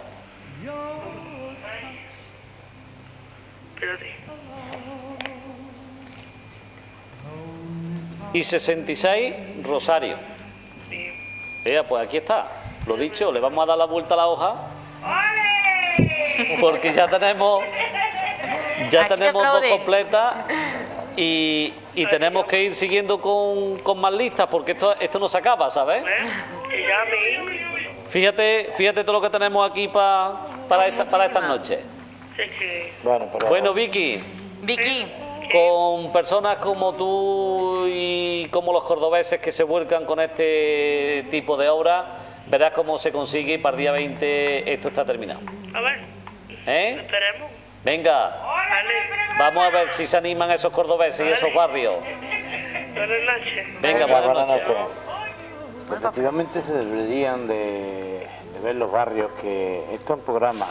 Espérate. Y 66, Rosario. Bien. Vea, pues aquí está. Lo dicho, le vamos a dar la vuelta a la hoja. Porque ya tenemos Aquí te 2 aplauden. completas y tenemos que ir siguiendo con más listas porque esto no se acaba, ¿sabes? Que llame. Fíjate todo lo que tenemos aquí para estas noches. Sé que... Bueno, Vicky, Vicky. con personas como tú y como los cordobeses que se vuelcan con este tipo de obras, verás cómo se consigue y para el día 20 esto está terminado. A ver, ¿Eh? esperemos. Venga, Vale. vamos a ver si se animan esos cordobeses y esos barrios. Buenas noches. Venga, buenas noches. Efectivamente se deberían de ver los barrios, que esto es un programa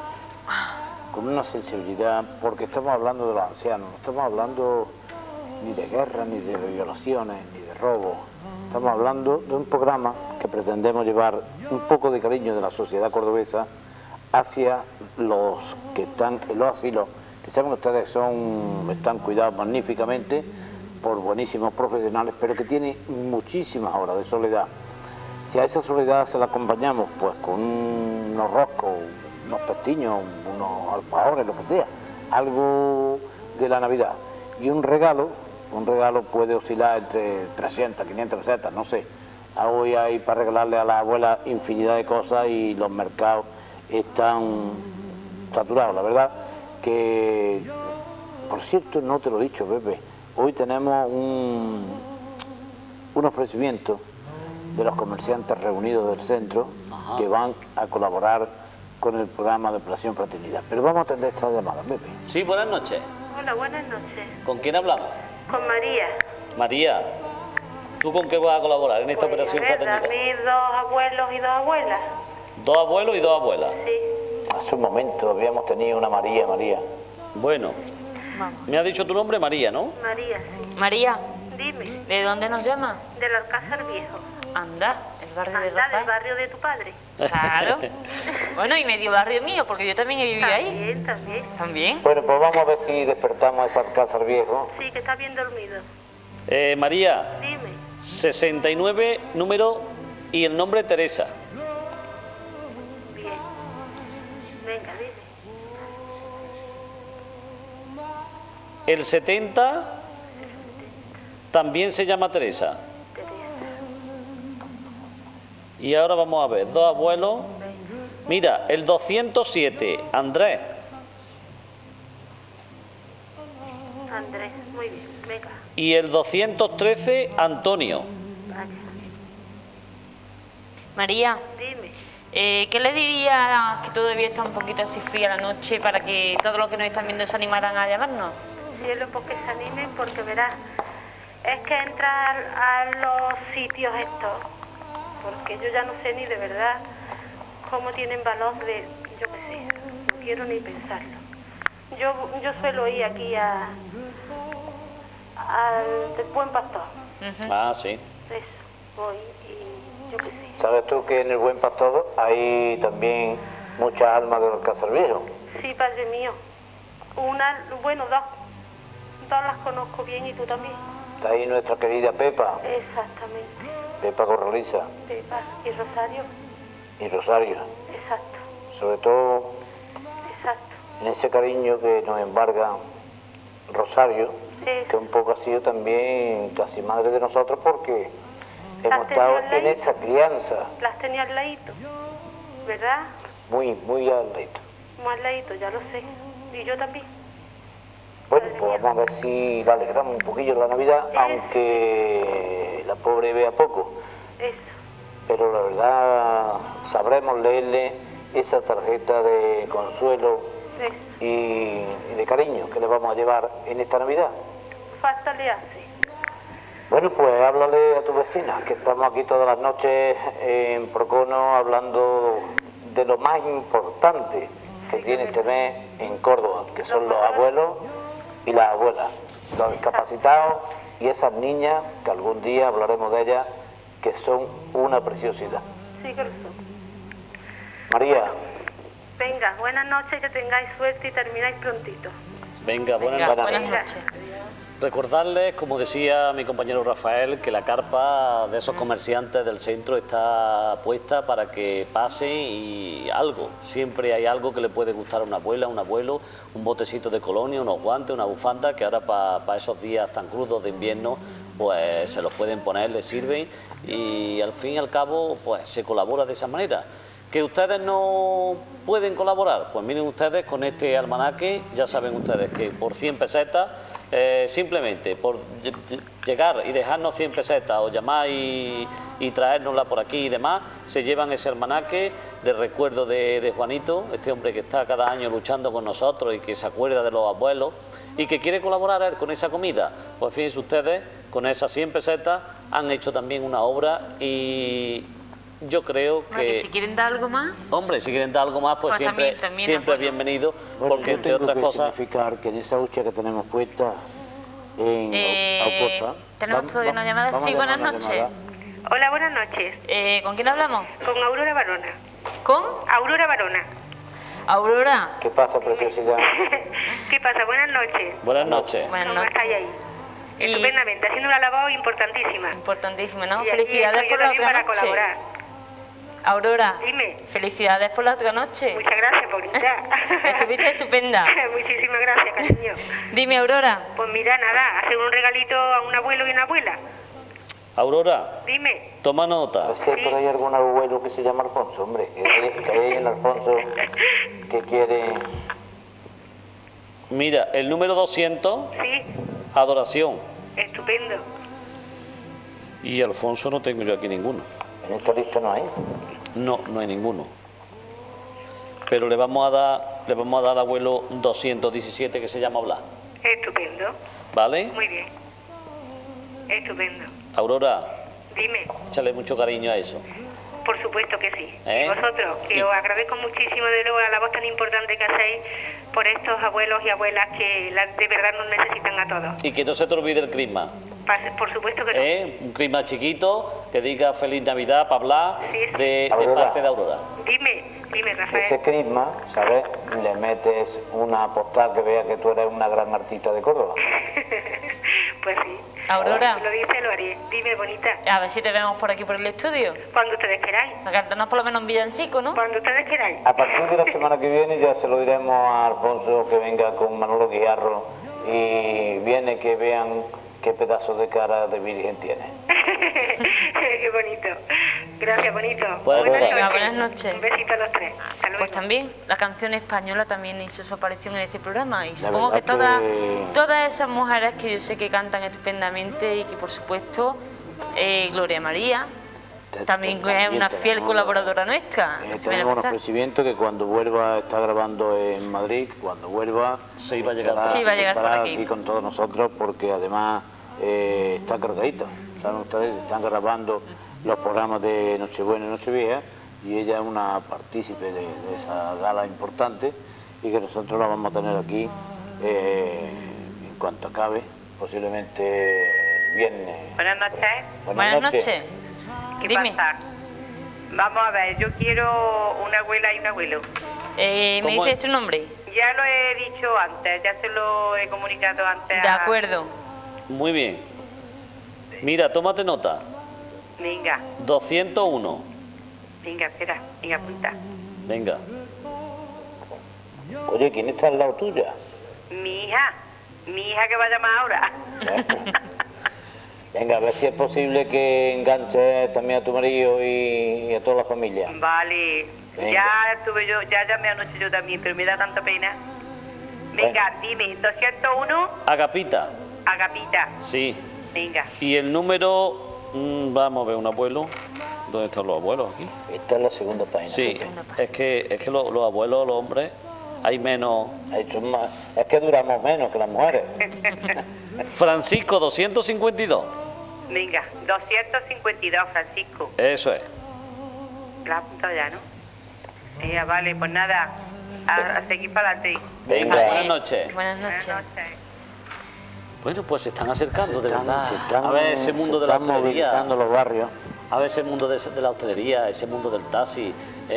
con una sensibilidad, porque estamos hablando de los ancianos, no estamos hablando ni de guerra, ni de violaciones, ni de robo. Estamos hablando de un programa que pretendemos llevar un poco de cariño de la sociedad cordobesa hacia los que están en los asilos, que saben que ustedes están cuidados magníficamente por buenísimos profesionales, pero que tienen muchísimas horas de soledad. Si a esa soledad se la acompañamos pues con unos roscos, unos pestiños, unos alfajores, lo que sea, algo de la Navidad, y un regalo puede oscilar entre 300, 500 pesetas, no sé. Hoy hay para regalarle a la abuela infinidad de cosas y los mercados están saturados, la verdad que, por cierto, no te lo he dicho, Pepe, hoy tenemos un ofrecimiento de los comerciantes reunidos del centro. Ajá. Que van a colaborar con el programa de Operación Fraternidad. Pero vamos a atender esta llamada, Pepe. Sí, buenas noches. Hola, buenas noches. ¿Con quién hablamos? Con María. María, ¿tú con qué vas a colaborar en esta operación fraternidad? Mis 2 abuelos y 2 abuelas. 2 abuelos y 2 abuelas. Sí. Hace un momento habíamos tenido una María. Bueno, me ha dicho tu nombre, María, ¿no? María, sí. María, Dime, ¿de dónde nos llama? del Alcázar Viejo. Anda, el barrio de Anda, del Rafael. barrio de tu padre. Claro. Bueno, y medio barrio mío, porque yo también he vivido ahí. También. ¿También? Bueno, pues vamos a ver si despertamos a ese Alcázar Viejo. Sí, que está bien dormido. María, Dime. 69, número y el nombre Teresa. Bien. Venga, dime. El 70 también se llama Teresa. Teresa. Y ahora vamos a ver, dos abuelos. Mira, el 207, Andrés. Andrés, muy bien. Venga. Y el 213, Antonio. Vaya. María, Dime. ¿qué le diría, que todavía está un poquito así fría la noche, para que todos los que nos están viendo se animaran a llamarnos? Cielo, porque se animen, porque verás, es que entrar a los sitios estos, porque yo ya no sé ni de verdad cómo tienen valor de, yo qué sé, no quiero ni pensarlo. Yo suelo ir aquí al del Buen Pastor, Ah, sí. eso, voy y yo qué sé. ¿Sabes tú que en el Buen Pastor hay también muchas almas del Alcázar Viejo? Sí, padre mío, una, bueno, dos las conozco bien y tú también. Está ahí nuestra querida Pepa, Exactamente, Pepa Corraliza Pepa y Rosario, y Rosario. exacto, Sobre todo exacto. en ese cariño que nos embarga Rosario, Eso. que un poco ha sido también casi madre de nosotros porque hemos tenido estado al en ladito. esa crianza Las tenía al ladito, ¿verdad? muy al ladito. Muy al ladito, ya lo sé. Y yo también. Bueno, pues vamos a ver si la alegramos un poquillo la Navidad, aunque la pobre vea poco. Eso. Pero la verdad sabremos leerle esa tarjeta de consuelo Eso. y de cariño que le vamos a llevar en esta Navidad. Falta le hace. Bueno, pues háblale a tu vecina, que estamos aquí todas las noches en Procono hablando de lo más importante que tiene este mes en Córdoba, que son los abuelos y las abuelas, los discapacitados y esas niñas, que algún día hablaremos de ellas, que son una preciosidad. Sí que lo son. María, Venga, buenas noches, que tengáis suerte y termináis prontito. Venga, buenas Venga, noches. buenas noches. Recordarles, como decía mi compañero Rafael, que la carpa de esos comerciantes del centro está puesta para que pase y algo. Siempre hay algo que le puede gustar a una abuela, a un abuelo, un botecito de colonia, unos guantes, una bufanda, que ahora para esos días tan crudos de invierno, pues se los pueden poner, les sirven y al fin y al cabo, pues se colabora de esa manera. ¿Que ustedes no pueden colaborar? Pues miren ustedes con este almanaque, ya saben ustedes que por 100 pesetas, simplemente por llegar y dejarnos 100 pesetas o llamar y traérnosla por aquí y demás, se llevan ese almanaque de recuerdo de Juanito, este hombre que está cada año luchando con nosotros y que se acuerda de los abuelos y que quiere colaborar él con esa comida. Pues fíjense ustedes, con esas 100 pesetas han hecho también una obra y yo creo que... Si quieren dar algo más, Hombre, si quieren dar algo más, pues, Pues siempre, también siempre es bueno. bienvenido, bueno, porque yo entre tengo otras que cosas... significar que en esa hucha que tenemos puesta en Aupoza... tenemos todavía una llamada. vamos a Sí, llamar buenas una noches. llamada. Hola, buenas noches. ¿Con quién hablamos? Con Aurora Barona. ¿Con? Aurora Barona. Aurora. ¿Qué pasa, preciosidad? ¿Qué pasa? Buenas noches. Buenas noches. Buenas ¿Cómo noches. estáis ahí? Y- Estupendamente, haciendo una labor importantísima. Importantísimo, ¿no? Y aquí Felicidades estoy por yo la también otra para noche. colaborar. Aurora. Dime. Felicidades por la otra noche. Muchas gracias por invitar. Estuviste estupenda. Muchísimas gracias, cariño. Dime, Aurora. Pues mira, nada, hacer un regalito a un abuelo y una abuela. Aurora, Dime. toma nota. No sé, pero hay algún abuelo que se llama Alfonso, hombre, que hay el Alfonso que quiere... Mira, el número 200, Sí, adoración. estupendo. Y Alfonso no tengo yo aquí ninguno. En esta lista no hay. No, no hay ninguno. Pero le vamos a dar al abuelo 217 que se llama Blas. Estupendo. ¿Vale? Muy bien. Estupendo. Aurora, Dime. échale mucho cariño a eso. Por supuesto que sí. ¿Eh? Y vosotros, que Y- os agradezco muchísimo de luego la voz tan importante que hacéis por estos abuelos y abuelas que de verdad nos necesitan a todos. Y que no se te olvide el crisma. Por supuesto que no. Un crisma chiquito que diga Feliz Navidad para hablar Sí, sí. de Aurora. parte de Aurora. Dime, Rafael. Ese crisma, ¿sabes? Le metes una postal que vea que tú eres una gran artista de Córdoba. Pues sí. Aurora. Si lo dice, lo haré. Dime, bonita. A ver si te vemos por aquí por el estudio. Cuando ustedes queráis. A cantarnos por lo menos un villancico, ¿no? Cuando ustedes queráis. A partir de la semana que viene ya se lo diremos a Alfonso que venga con Manolo Guijarro y viene que vean qué pedazo de cara de virgen tiene. Qué bonito. Gracias, bonito. Bueno, venga, buenas noches. Un besito a los tres. Hasta luego. Pues también la canción española también hizo su aparición en este programa y La supongo que verdad todas esas mujeres que yo sé que cantan estupendamente y que por supuesto Gloria María también es una fiel colaboradora nuestra. No se viene a Tenemos un pasar. ofrecimiento que cuando vuelva, está grabando en Madrid, cuando vuelva Sí, va a llegar. Sí, va a llegar por estará aquí. con todos nosotros porque además está cargadita. Saben ustedes, están grabando los programas de Nochebuena y Nochevieja y ella es una partícipe de esa gala importante y que nosotros la vamos a tener aquí en cuanto acabe, posiblemente el viernes. Buenas noches. Buenas noches. ¿Qué Dime. pasa? Vamos a ver, yo quiero una abuela y un abuelo. ¿Me ¿Cómo dices es? tu nombre? Ya lo he dicho antes, ya se lo he comunicado antes. De acuerdo. Muy bien. Mira, tómate nota. Venga, 201. venga, espera, venga, apunta. Venga. Oye, ¿quién está al lado tuya? Mi hija que va a llamar ahora. Venga, a ver si es posible que enganches también a tu marido y a toda la familia. Vale, Venga. ya estuve yo, ya llamé anoche yo también, pero me da tanta pena. Venga, dime, 201, Agapita. Agapita. Sí. Venga, Y el número... vamos a ver un abuelo. ¿Dónde están los abuelos aquí? Esta es la segunda página. Sí, es que los abuelos, los hombres, hay menos... Es que duramos menos que las mujeres. Francisco, 252. venga, 252, Francisco. Eso es. La has apuntado ya, ¿no? Vale, pues nada, a seguir para adelante. Venga, Vale. buenas noches. Buenas Buenas noches. noches. Bueno, pues se están acercando, de verdad. Se están- A ver ese mundo se de la están movilizando hostelería. los barrios. A ver ese mundo de la hostelería, ese mundo del taxi,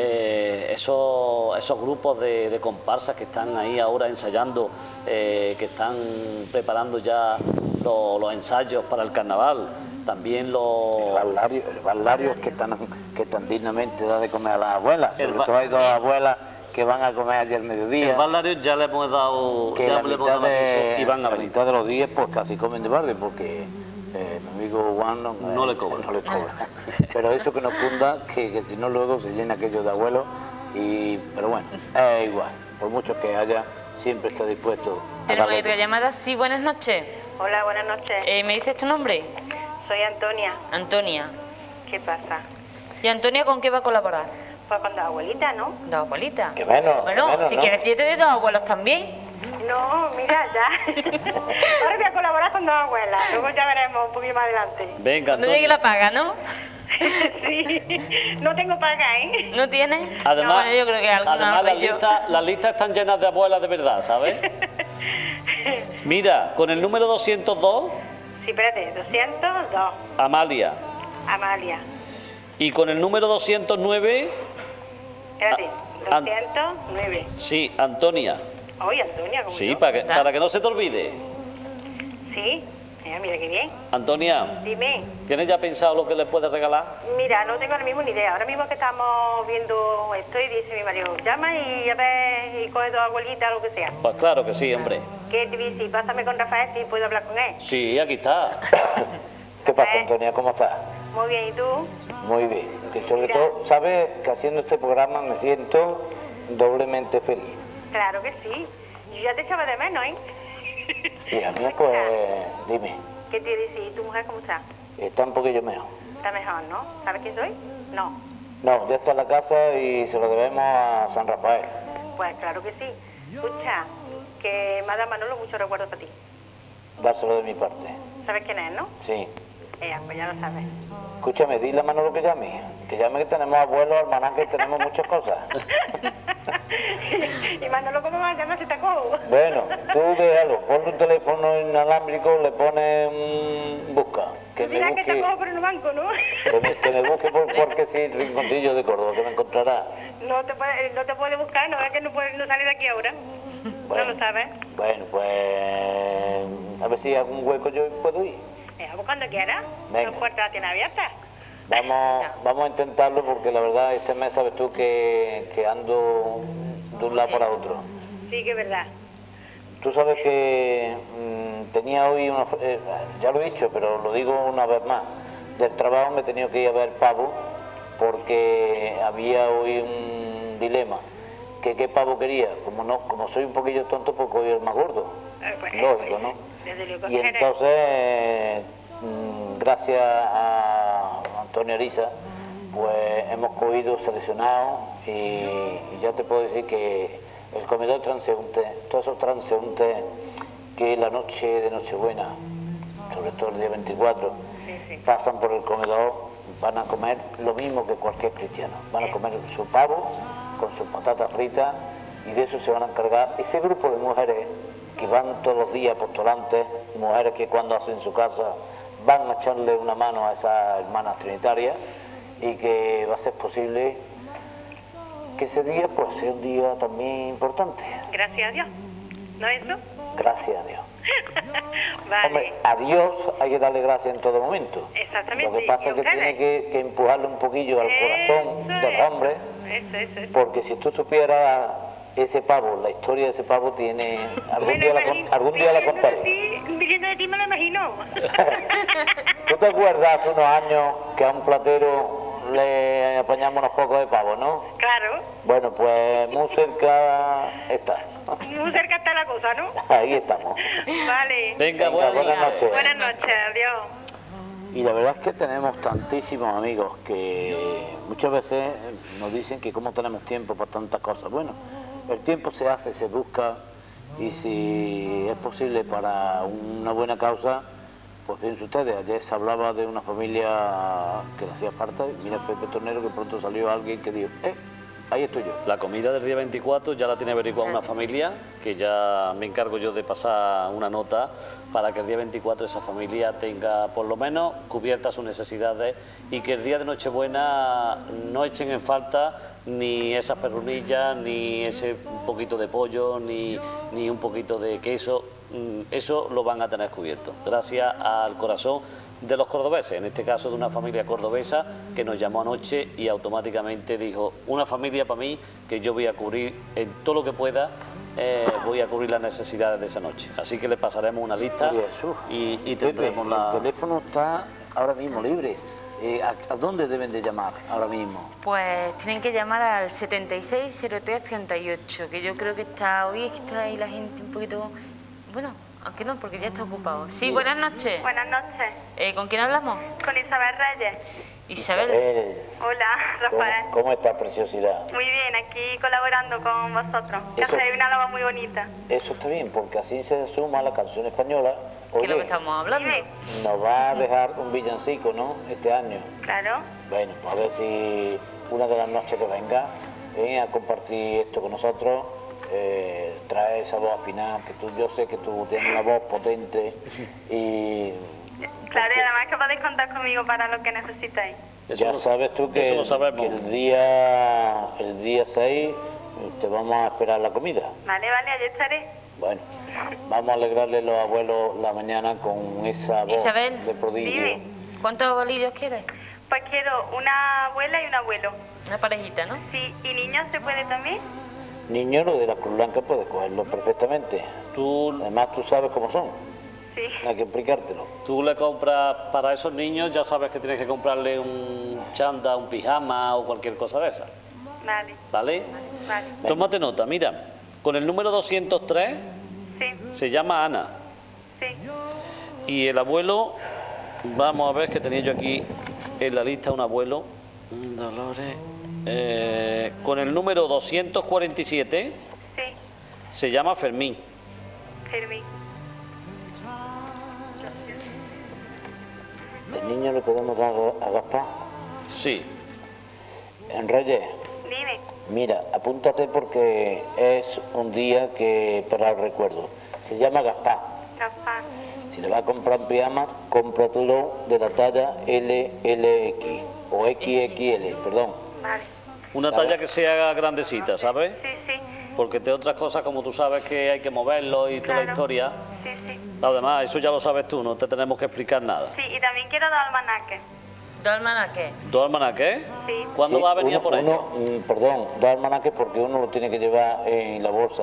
esos grupos de comparsas que están ahí ahora ensayando, que están preparando ya los ensayos para el carnaval. También los... El barlario es que tan dignamente da de comer a las abuelas. El Sobre ba- todo hay dos abuelas que van a comer ayer al mediodía. El barlario ya le hemos dado, que ya la le hemos dado mitad, aviso y van a la venir. mitad de los días pues casi comen de barrio porque mi amigo Juan No le cobra. no le cobra. Pero eso que nos cunda, que si no luego se llena aquello de abuelos. Pero bueno, es igual. Por mucho que haya, siempre está dispuesto a Tenemos darle otra llamada. Sí, buenas noches. Hola, buenas noches. ¿Me dices tu nombre? Soy Antonia. Antonia. ¿Qué pasa? ¿Y Antonia con qué va a colaborar? Pues con la abuelita, ¿no? Dos abuelitas. Que menos, Bueno, que menos, si ¿no? quieres yo te doy dos abuelos también. No, mira, ya. Ahora voy a colaborar con dos abuelas. Luego ya veremos un poquito más adelante. Venga, Cuando llegue Antonio. la paga, ¿no? Sí. No tengo paga, ¿eh? ¿No tienes? Además, No, bueno, yo creo que alguna además pues yo. las listas están llenas de abuelas de verdad, ¿sabes? Mira, con el número 202, Sí, espérate. 202. Amalia. Amalia. Y con el número 209, Espérate. An- 209. sí, Antonia. Oye, Antonia, ¿cómo Sí, yo? para que no se te olvide. Sí. Mira qué bien. Antonia, Dime. ¿tienes ya pensado lo que le puedes regalar? Mira, no tengo ahora mismo ni idea. Ahora mismo que estamos viendo esto y dice mi marido, llama y a ver y coge dos abuelitas o lo que sea. Pues claro que sí, hombre. ¿Qué te dice? Pásame con Rafael si puedo hablar con él. Sí, aquí está. ¿Qué pasa, Antonia? ¿Cómo estás? Muy bien, ¿y tú? Muy bien. Que sobre todo, sabes que haciendo este programa me siento doblemente feliz. Claro que sí. Yo ya te echaba de menos, ¿eh? Y a mí, pues, dime, ¿Qué te dice? ¿Y tu mujer cómo está? está un poquillo mejor. Está mejor, ¿no? ¿Sabes quién soy? No. No, ya está en la casa y se lo debemos a San Rafael. Pues claro que sí. Escucha, que me ha dado Manolo muchos recuerdos para ti. Dárselo de mi parte. ¿Sabes quién es, no? Sí. Pues ya lo sabes. Escúchame, dile a Manolo que llame. Que llame, que tenemos abuelos, almanaques, tenemos muchas cosas. Y Manolo, ¿cómo va a llamar si te cojo? Bueno, tú déjalo, ponle un teléfono inalámbrico, le pones busca. Que Tú me dirás que te busque, cojo por el banco, ¿no? que me busque por cualquier rinconcillo de Córdoba, que me encontrará. No te puede buscar, no es que no sale de aquí ahora. Bueno. No lo sabes. Bueno, pues a ver si hay algún hueco yo puedo ir. Pues cuando quieras, Venga. las puertas las tienes abiertas. Vamos a intentarlo porque la verdad este mes sabes tú que ando de un lado para otro. Sí, que es verdad. Tú sabes que tenía hoy, ya lo he dicho, pero lo digo una vez más, del trabajo me he tenido que ir a ver pavo porque había hoy un dilema, que qué pavo quería, como soy un poquillo tonto pues cogí el más gordo, lógico, ¿no? Y entonces, gracias a Antonio Ariza, pues hemos cogido, seleccionado y ya te puedo decir que el comedor transeúnte, todos esos transeúntes que la noche de Nochebuena, sobre todo el día 24, pasan por el comedor, van a comer lo mismo que cualquier cristiano. Van a comer su pavo con sus patatas fritas y de eso se van a encargar ese grupo de mujeres que van todos los días postulantes, mujeres que cuando hacen su casa van a echarle una mano a esas hermanas trinitarias y que va a ser posible que ese día pues sea un día también importante. Gracias a Dios. ¿No es eso? Gracias a Dios. Vale. Hombre, a Dios hay que darle gracias en todo momento. Exactamente. Lo que pasa es que tiene que empujarle un poquillo al corazón del hombre, Eso. porque si tú supieras ese pavo, la historia de ese pavo tiene... Algún día la contaré. Viniendo de ti me lo imagino. ¿Tú te acuerdas hace unos años que a un platero le apañamos unos pocos de pavo, no? Claro. Bueno, pues muy cerca está. Muy cerca está la cosa, ¿no? Ahí estamos. Vale. Venga, buenas noches. Buenas noches, adiós. Y la verdad es que tenemos tantísimos amigos que muchas veces nos dicen que cómo tenemos tiempo para tantas cosas. Bueno, el tiempo se hace, se busca y si es posible para una buena causa, pues fíjense ustedes, ayer se hablaba de una familia que le hacía falta y mira Pepe Tornero que pronto salió alguien que dijo, ahí estoy yo. La comida del día 24 ya la tiene averiguada una familia, que ya me encargo yo de pasar una nota para que el día 24 esa familia tenga por lo menos cubiertas sus necesidades y que el día de Nochebuena no echen en falta ni esas perrunillas, ni ese poquito de pollo, ni un poquito de queso. Eso lo van a tener cubierto, gracias al corazón de los cordobeses, en este caso de una familia cordobesa que nos llamó anoche y automáticamente dijo, una familia para mí que yo voy a cubrir en todo lo que pueda, voy a cubrir las necesidades de esa noche. Así que le pasaremos una lista y tendremos la... El teléfono está ahora mismo libre. ¿A dónde deben de llamar ahora mismo? Pues tienen que llamar al 760338, que yo creo que está hoy, es que está ahí la gente un poquito... Bueno, aunque no, porque ya está ocupado. Sí, buenas noches. Buenas noches. ¿Con quién hablamos? Con Isabel Reyes. Isabel. Hola, Rafael. ¿Cómo está, preciosidad? Muy bien, aquí colaborando con vosotros. Que Eso- hacéis una labor muy bonita. Eso está bien, porque así se suma la canción española. ¿Qué es lo que Oye, estamos hablando? Dime. nos va a dejar un villancico, ¿no? Este año. Claro. Bueno, pues a ver si una de las noches que venga, ven a compartir esto con nosotros, trae esa voz afinada, que yo sé que tú tienes una voz potente y... Claro, y además que podéis contar conmigo para lo que necesitáis. Ya sabes tú que, eso lo sabemos. que el día 6 te vamos a esperar la comida. Vale, allí estaré. Bueno, vamos a alegrarle a los abuelos la mañana con esa voz Isabel, de prodigio. dime. ¿Cuántos bolillos quieres? Pues quiero una abuela y un abuelo. Una parejita, ¿no? Sí, ¿y niños se puede también? Niños, los de la Cruz Blanca puedes cogerlos perfectamente. Además tú sabes cómo son, Sí. hay que explicártelo. Tú le compras para esos niños, ya sabes que tienes que comprarle un chanda, un pijama o cualquier cosa de esa, Vale, ¿vale? vale. Tómate nota, mira, con el número 203 Sí, se llama Ana sí. y el abuelo, vamos a ver que tenía yo aquí en la lista un abuelo, Dolores, con el número 247 Sí, se llama Fermín. Fermín. ¿El niño le podemos dar a Gaspar? Sí, En Reyes, Dime. mira, apúntate porque es un día que para el recuerdo. Se llama Gaspar. Gaspar. Si le vas a comprar un pijama, cómpratelo de la talla LLX o XXL, perdón. Vale. una talla que sea grandecita, ¿sabes? Sí, sí. Porque de otras cosas, como tú sabes que hay que moverlo y toda la Claro. historia, Sí, sí. Además, eso ya lo sabes tú, no te tenemos que explicar nada. Sí, y también quiero 2 almanaques. ¿2 almanaques? ¿2 almanaques? Sí. ¿Cuándo Sí, va a venir a por ellos? Perdón, 2 almanaques porque uno lo tiene que llevar en la bolsa.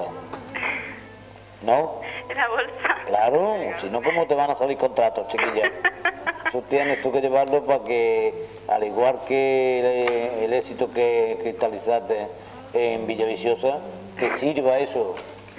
¿No? En la bolsa. Claro, si no, ¿cómo te van a salir contratos, chiquilla? Eso tienes tú que llevarlo para que, al igual que el éxito que cristalizaste en Villaviciosa, te sirva eso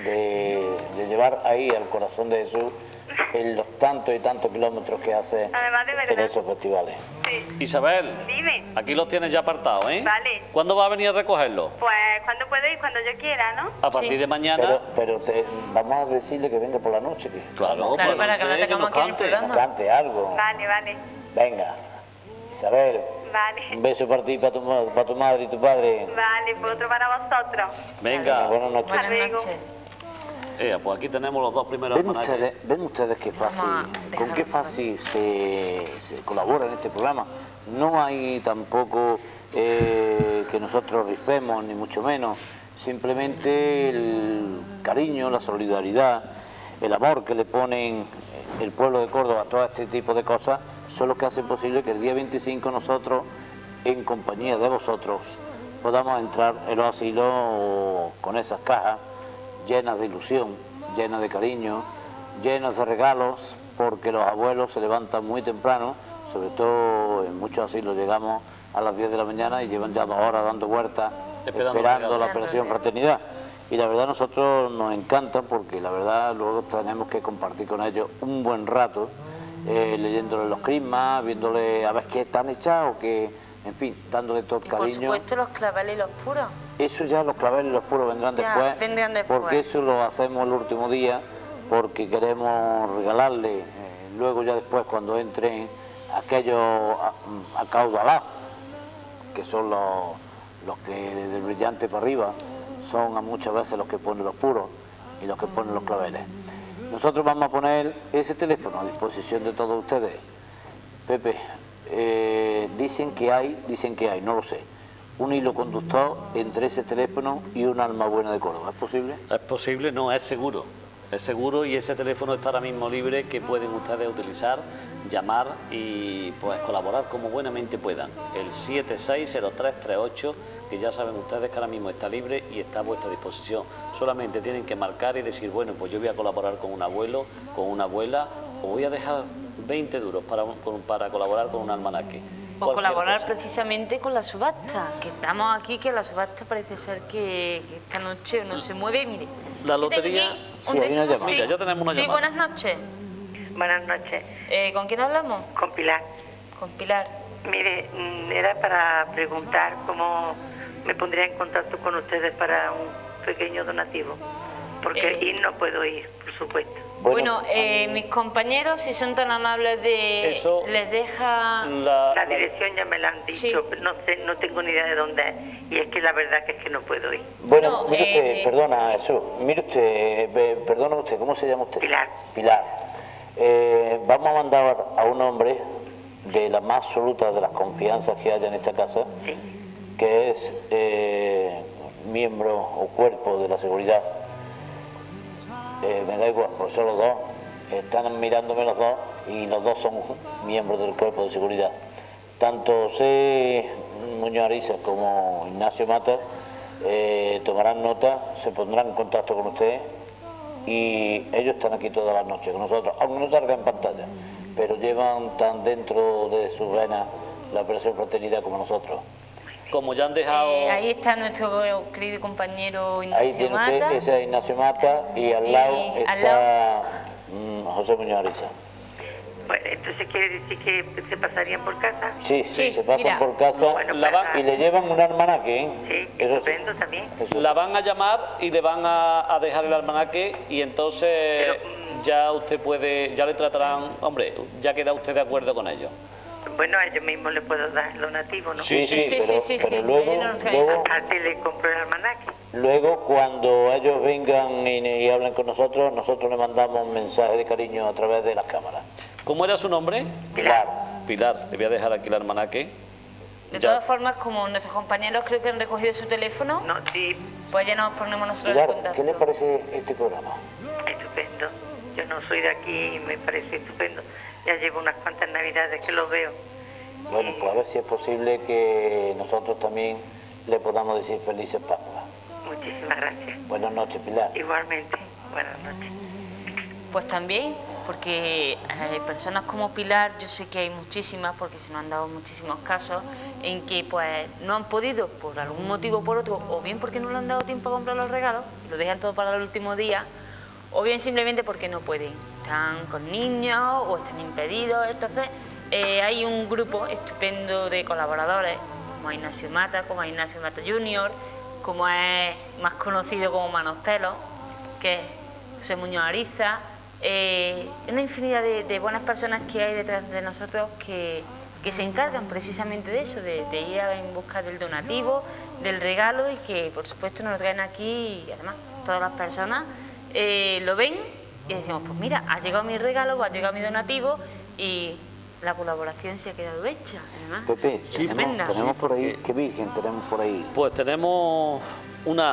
de llevar ahí al corazón de Jesús en los tantos y tantos kilómetros que hace Además de en verdad. esos festivales. Sí. Isabel, Dime. aquí los tienes ya apartados, ¿eh? Vale. ¿Cuándo va a venir a recogerlos? Pues cuando puedo ir, cuando yo quiera, ¿no? A partir de mañana. Pero vamos a decirle que venga por la noche, que Claro, Claro, para que no noche, tengamos nos aquí en el cante. programa. cante algo. Vale, vale. Venga, Isabel, Vale. un beso para ti, para tu madre y tu padre. Vale, pues otro para vosotros. Venga. Buenas noches. Buenas luego. noches. Pues aquí tenemos los 2 primeros almanaques. Ven ustedes qué fácil, Vamos a con qué dejarlo. fácil se colabora en este programa. No hay tampoco que nosotros rispemos, ni mucho menos. Simplemente el cariño, la solidaridad, el amor que le ponen el pueblo de Córdoba a todo este tipo de cosas son los que hacen posible que el día 25 nosotros, en compañía de vosotros, podamos entrar en los asilos con esas cajas llenas de ilusión, llenas de cariño, llenas de regalos, porque los abuelos se levantan muy temprano, sobre todo en muchos asilos llegamos a las 10 de la mañana y llevan ya 2 horas dando vueltas, Esperando esperando la regalos. operación Fraternidad. Y la verdad a nosotros nos encanta porque la verdad luego tenemos que compartir con ellos un buen rato, leyéndole los crismas, viéndole a ver qué están echados, que, en fin, dándole todo el Y por cariño. supuesto los claveles y los puros. Eso ya los claveles y los puros vendrán Ya, después, vendrán después. porque eso lo hacemos el último día, porque queremos regalarle, luego ya después cuando entren aquellos acaudalados, que son los que del brillante para arriba, son a muchas veces los que ponen los puros y los que ponen los claveles. Nosotros vamos a poner ese teléfono a disposición de todos ustedes. Pepe, dicen que hay, no lo sé, un hilo conductor entre ese teléfono y un alma buena de Córdoba. ¿Es posible? Es posible, no, es seguro. Es seguro y ese teléfono está ahora mismo libre que pueden ustedes utilizar, llamar y pues colaborar como buenamente puedan. El 760338, que ya saben ustedes que ahora mismo está libre y está a vuestra disposición. Solamente tienen que marcar y decir, bueno, pues yo voy a colaborar con un abuelo, con una abuela, o voy a dejar 20 duros para colaborar con un almanaque. O Cualquier colaborar cosa. precisamente con la subasta, que estamos aquí, que la subasta parece ser que esta noche no se mueve. Mire, La aquí lotería- tengo aquí Sí, hay una décimo. llamada. Mira, ya tenemos una Sí, llamada. buenas noches. Buenas noches, ¿Con quién hablamos? con Pilar. Con Pilar. Mire, era para preguntar cómo me pondría en contacto con ustedes para un pequeño donativo, porque ir no puedo ir, por supuesto. Bueno, mis compañeros, si son tan amables de... Eso- les deja... La dirección ya me la han dicho, Sí. pero no sé, no tengo ni idea de dónde es, y es que la verdad que es que no puedo ir. Bueno, No, mire usted, perdona, Jesús, mire usted, perdona usted, ¿cómo se llama usted? Pilar. Pilar. Vamos a mandar a un hombre de la más absoluta de las confianzas que haya en esta casa, Sí. que es miembro o cuerpo de la seguridad. Me da igual, pues son los dos, están mirándome los dos y los dos son miembros del cuerpo de seguridad. Tanto Muñoz Ariza como Ignacio Mata tomarán nota, se pondrán en contacto con usted y ellos están aquí todas las noches con nosotros, aunque no salga en pantalla, pero llevan tan dentro de sus venas la operación Fraternidad como nosotros. Como ya han dejado... ahí está nuestro querido compañero Ahí Ignacio tiene Mata. usted, ese es Ignacio Mata y al Y lado al está José Muñoz Ariza. Bueno, entonces quiere decir que se pasarían por casa. Sí, Sí, se pasan mira. por casa Bueno, La pues, va- y le llevan un almanaque, ¿eh? Sí, Eso sí. estupendo también. Eso La van a llamar y le van a dejar el almanaque y entonces ya usted puede, ya le tratarán, hombre, ya queda usted de acuerdo con ellos. Bueno, a ellos mismos les puedo dar el donativo, ¿no? Sí, Sí, sí, pero, sí, pero sí. luego, Ellos nos traen. Aparte le compro el almanaque. luego cuando ellos vengan y hablen con nosotros, nosotros le mandamos un mensaje de cariño a través de las cámaras. ¿Cómo era su nombre? Pilar. Pilar, le voy a dejar aquí el almanaque. De Ya. todas formas, como nuestros compañeros creo que han recogido su teléfono, No, sí, pues ya nos ponemos nosotros Pilar, en contacto. ¿qué le parece este programa? estupendo. Yo no soy de aquí y me parece estupendo. Ya llevo unas cuantas navidades que lo veo. Bueno, pues a ver si es posible que nosotros también le podamos decir felices Pascuas. Muchísimas gracias. Buenas noches, Pilar. Igualmente, buenas noches. Pues también, porque personas como Pilar, yo sé que hay muchísimas, porque se nos han dado muchísimos casos en que pues no han podido, por algún motivo o por otro, o bien porque no le han dado tiempo a comprar los regalos, lo dejan todo para el último día, o bien simplemente porque no pueden, están con niños o están impedidos. Entonces hay un grupo estupendo de colaboradores, como Ignacio Mata, Junior, como es más conocido como Manos Pelos, que es José Muñoz Ariza, una infinidad de buenas personas que hay detrás de nosotros que se encargan precisamente de eso, de ir en busca del donativo, del regalo, y que por supuesto nos lo traen aquí, y además todas las personas lo ven y decimos, pues mira, ha llegado mi regalo, ha llegado mi donativo, y la colaboración se ha quedado hecha, además. Pepe, Sí, tenemos por ahí, ¿qué virgen tenemos por ahí? Pues tenemos una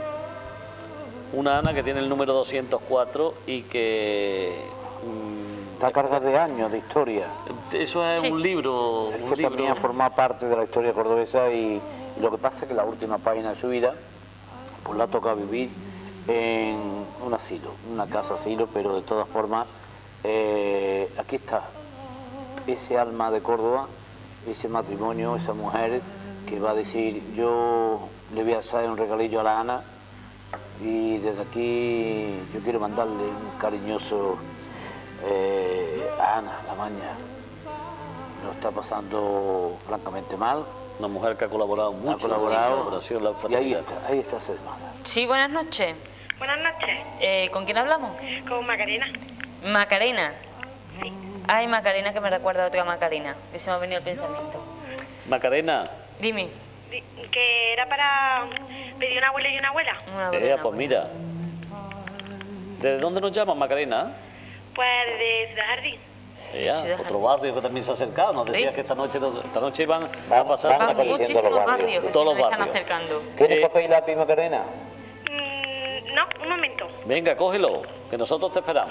Ana que tiene el número 204 y que... Está cargada de años, de historia. Eso es Sí. un libro. Es que también ha formado parte de la historia cordobesa, y lo que pasa es que la última página de su vida pues la ha tocado vivir en un asilo, una casa asilo, pero de todas formas aquí está ese alma de Córdoba, ese matrimonio, esa mujer que va a decir, yo le voy a hacer un regalillo a la Ana, y desde aquí yo quiero mandarle un cariñoso a Ana, la maña. Lo está pasando francamente mal. Una mujer que ha colaborado mucho en la colaboración, la y fraternidad. ahí está esa hermana. Sí, buenas noches. Buenas noches. ¿Con quién hablamos? Con Macarena. Macarena. Sí. Ay, Macarena, que me recuerda a otra Macarena, que se me ha venido el pensamiento. Macarena, Dime. Que era para pedir una abuela y una abuela. Una buena, pues mira, ¿desde dónde nos llaman, Macarena? Pues de Ciudad Jardín. Ciudad Otro barrio que también se ha acercado. Nos decías Sí. que esta noche van a pasar van por aquí. apareciendo muchísimos los barrios, barrios que todos se los nos están barrios. acercando. ¿Tienes papel y lápiz, Macarena? No, un momento. Venga, cógelo, que nosotros te esperamos.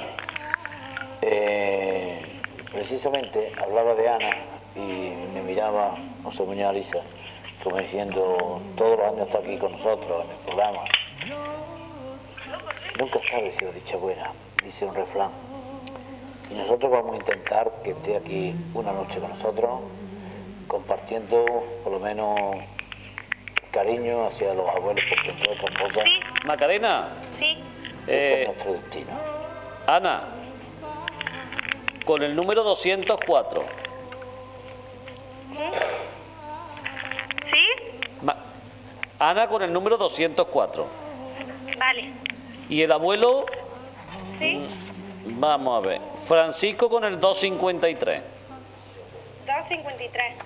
Precisamente hablaba de Ana y me miraba José Muñoz Ariza, como diciendo, todos los años está aquí con nosotros en el programa. Nunca está de dicha buena, dice un refrán. Y nosotros vamos a intentar que esté aquí una noche con nosotros, compartiendo por lo menos cariño hacia los abuelos, porque entre otras cosas, Macarena, Sí. ese es nuestro destino. Ana, con el número 204. ¿Sí? Ana con el número 204. Vale. Y el abuelo, ¿Sí? vamos a ver, Francisco con el 253. 253.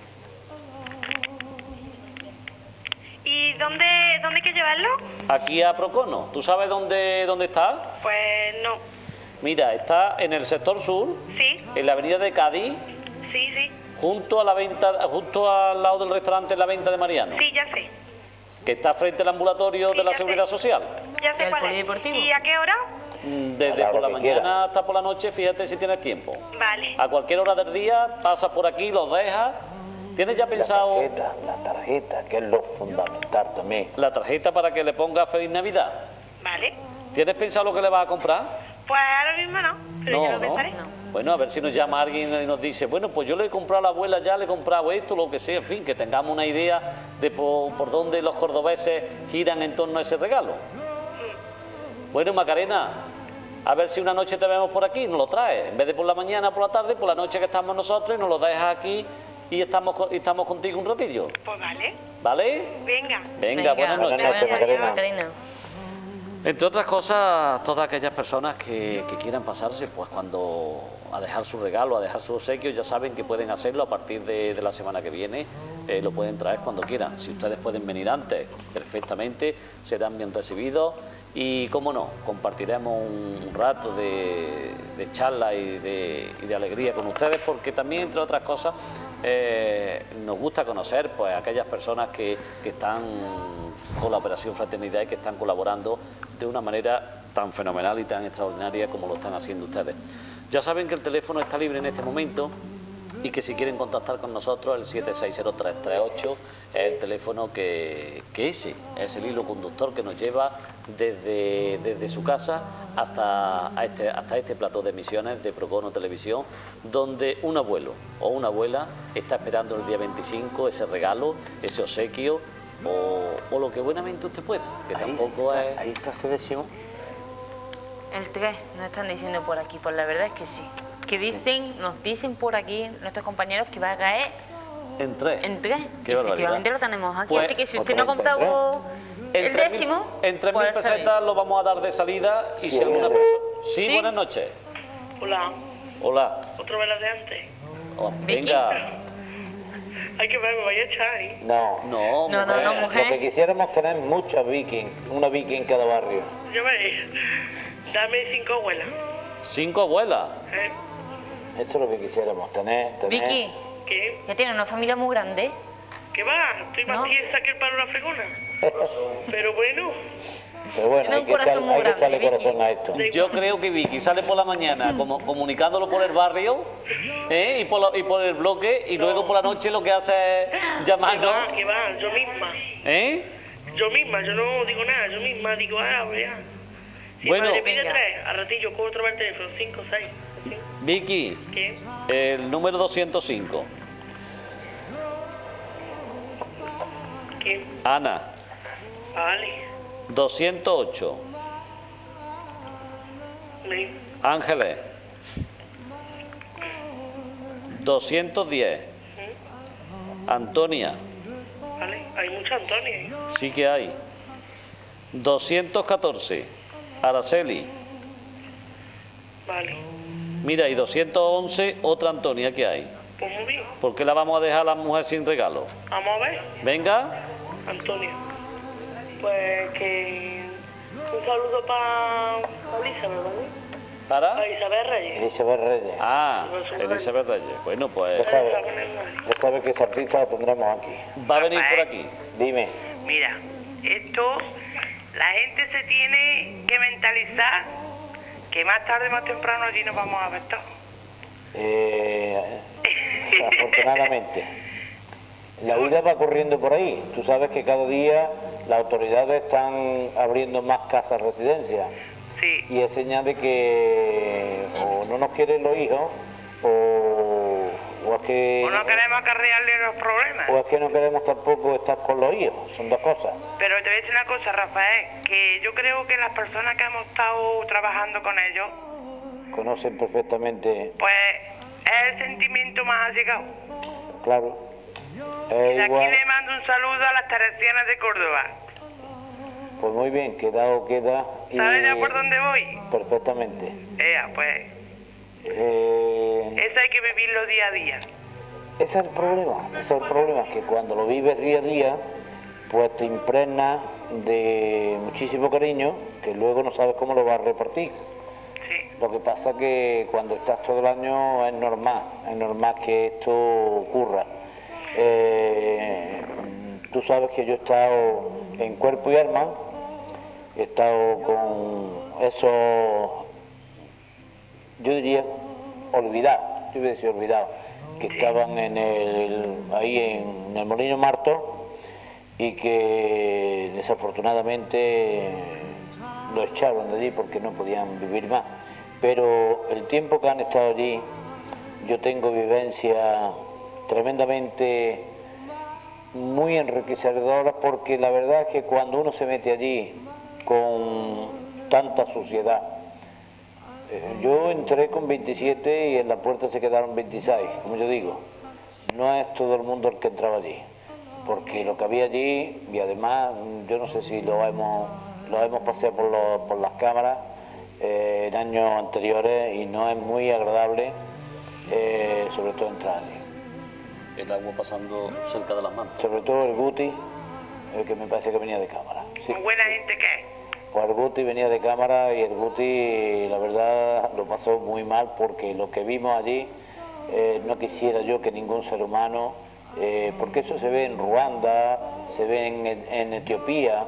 ¿Y dónde hay que llevarlo? Aquí a Procono. ¿Tú sabes dónde está? Pues no. Mira, está en el sector sur, Sí, en la avenida de Cádiz, sí. junto al lado del restaurante La Venta de Mariano, Sí, ya sé. que está frente al ambulatorio Sí, de la ya Seguridad sé. Social. Ya sé ¿El cuál es. polideportivo? ¿Y a qué hora? Desde A la por la hora que mañana quiera. hasta por la noche, fíjate si tienes tiempo. Vale. A cualquier hora del día, pasas por aquí, los dejas. ¿Tienes ya pensado La tarjeta, que es lo fundamental también. la tarjeta para que le ponga Feliz Navidad? Vale. ¿Tienes pensado lo que le vas a comprar? Pues ahora mismo no, pero ya lo pensaré. Bueno, a ver si nos llama alguien y nos dice, bueno, pues yo le he comprado a la abuela, ya le he comprado esto, lo que sea, en fin, que tengamos una idea de por dónde los cordobeses giran en torno a ese regalo. Bueno, Macarena, a ver si una noche te vemos por aquí, nos lo traes. En vez de por la mañana, por la tarde, por la noche que estamos nosotros y nos lo dejas aquí y estamos contigo un ratillo. Pues vale. ¿Vale? Venga. Venga, buenas noches. Buenas noches, Macarena. Entre otras cosas, todas aquellas personas que quieran pasarse pues cuando a dejar su regalo, a dejar su obsequio, ya saben que pueden hacerlo a partir de la semana que viene, lo pueden traer cuando quieran. Si ustedes pueden venir antes, perfectamente, serán bien recibidos y, cómo no, compartiremos un rato de charla y de alegría con ustedes, porque también, entre otras cosas, nos gusta conocer pues aquellas personas que están con la Operación Fraternidad y que están colaborando de una manera tan fenomenal y tan extraordinaria como lo están haciendo ustedes. Ya saben que el teléfono está libre en este momento y que si quieren contactar con nosotros el 760-338 es el teléfono que ese es el hilo conductor que nos lleva desde su casa hasta este plató de emisiones de Procono Televisión, donde un abuelo o una abuela está esperando el día 25 ese regalo, ese obsequio o lo que buenamente usted pueda, que tampoco es... Ahí está Cedesimo. El 3, nos están diciendo por aquí, pues la verdad es que sí. Que dicen, nos dicen por aquí nuestros compañeros que va a caer en 3. En 3. Qué barbaridad. Efectivamente lo tenemos aquí, Pues, así que si usted no ha comprado el décimo... En 3.000 pues pesetas lo vamos a dar de salida y si alguna persona... Sí, ¿Sí? buenas noches. Hola, Hola. ¿otro vela de antes? Oh, Vicky. venga. Hay que ver, me vaya a echar ahí. No. No, No, mujer. no, mujer. Lo que quisiéramos tener muchas Viking, una Viking en cada barrio. Yo me... Dame 5 abuelas. 5 abuelas. Eso es lo que quisiéramos tener. Vicky, ¿Qué? ya tiene una familia muy grande. ¿Qué va? Estoy más No. tiesa que el palo de la fregona. Pero bueno, Pero bueno, Tiene hay un que, corazón muy hay que echarle grande, corazón Vicky. a esto. Yo creo que Vicky sale por la mañana como comunicándolo por el barrio y por el bloque y luego por la noche lo que hace es llamarnos. que va, yo misma. Yo misma, yo no digo nada, yo misma digo, vea. Si Bueno. madre pide Venga. 3, al ratillo cojo otro el teléfono, 5, 6. Vicky, ¿Qué? el número 205. ¿Qué? Ana, Vale. 208. Me... Ángeles, 210. Antonia, Vale, hay mucha Antonia ahí. sí que hay. 214. Araceli. Vale. Mira, y 211, otra Antonia que hay. Pues muy bien. ¿Por qué la vamos a dejar a la mujer sin regalo? Vamos a ver, Venga. Antonio. Pues que... Un saludo para Elizabeth, ¿vale? ¿Para? Para Isabel Reyes. Elizabeth Reyes. Ah, Elizabeth Reyes. Bueno, pues Ya sabes que esa artista la tendremos aquí. va a venir por aquí. Dime. Mira, esto, la gente se tiene que mentalizar que más tarde, más temprano allí nos vamos a ver todos. Afortunadamente. La vida va corriendo por ahí. Tú sabes que cada día las autoridades están abriendo más casas residencias. Sí. Y es señal de que o no nos quieren los hijos o es que... O no queremos acarrearle los problemas. O es que no queremos tampoco estar con los hijos. Son dos cosas. Pero te voy a decir una cosa, Rafael, que yo creo que las personas que hemos estado trabajando con ellos, Conocen perfectamente, pues es el sentimiento más allegado. claro. Y de aquí le mando un saludo a las teresianas de Córdoba. Pues muy bien, quedado queda. y- ¿Sabes ya por dónde voy? Perfectamente. Pues Eh, eso hay que vivirlo día a día. ese es el problema, que cuando lo vives día a día, pues te impregna de muchísimo cariño, que luego no sabes cómo lo vas a repartir. Sí. Lo que pasa que cuando estás todo el año es normal que esto ocurra. Tú sabes que yo he estado en cuerpo y alma, he estado con esos, yo diría, olvidados, yo voy a decir olvidados, que estaban ahí en el Molino Marto y que desafortunadamente lo echaron de allí porque no podían vivir más. Pero el tiempo que han estado allí, yo tengo vivencia tremendamente muy enriquecedora, porque la verdad es que cuando uno se mete allí con tanta suciedad, yo entré con 27 y en la puerta se quedaron 26, como yo digo, no es todo el mundo el que entraba allí, porque lo que había allí, y además yo no sé si lo hemos paseado por las cámaras en años anteriores y no es muy agradable, sobre todo entrar allí. El agua pasando cerca de las manos. Sobre todo el Guti, el que me parece que venía de cámara. Sí. Muy buena gente que es. Pues el Guti venía de cámara y el Guti, la verdad, lo pasó muy mal porque lo que vimos allí, no quisiera yo que ningún ser humano, porque eso se ve en Ruanda, se ve en Etiopía,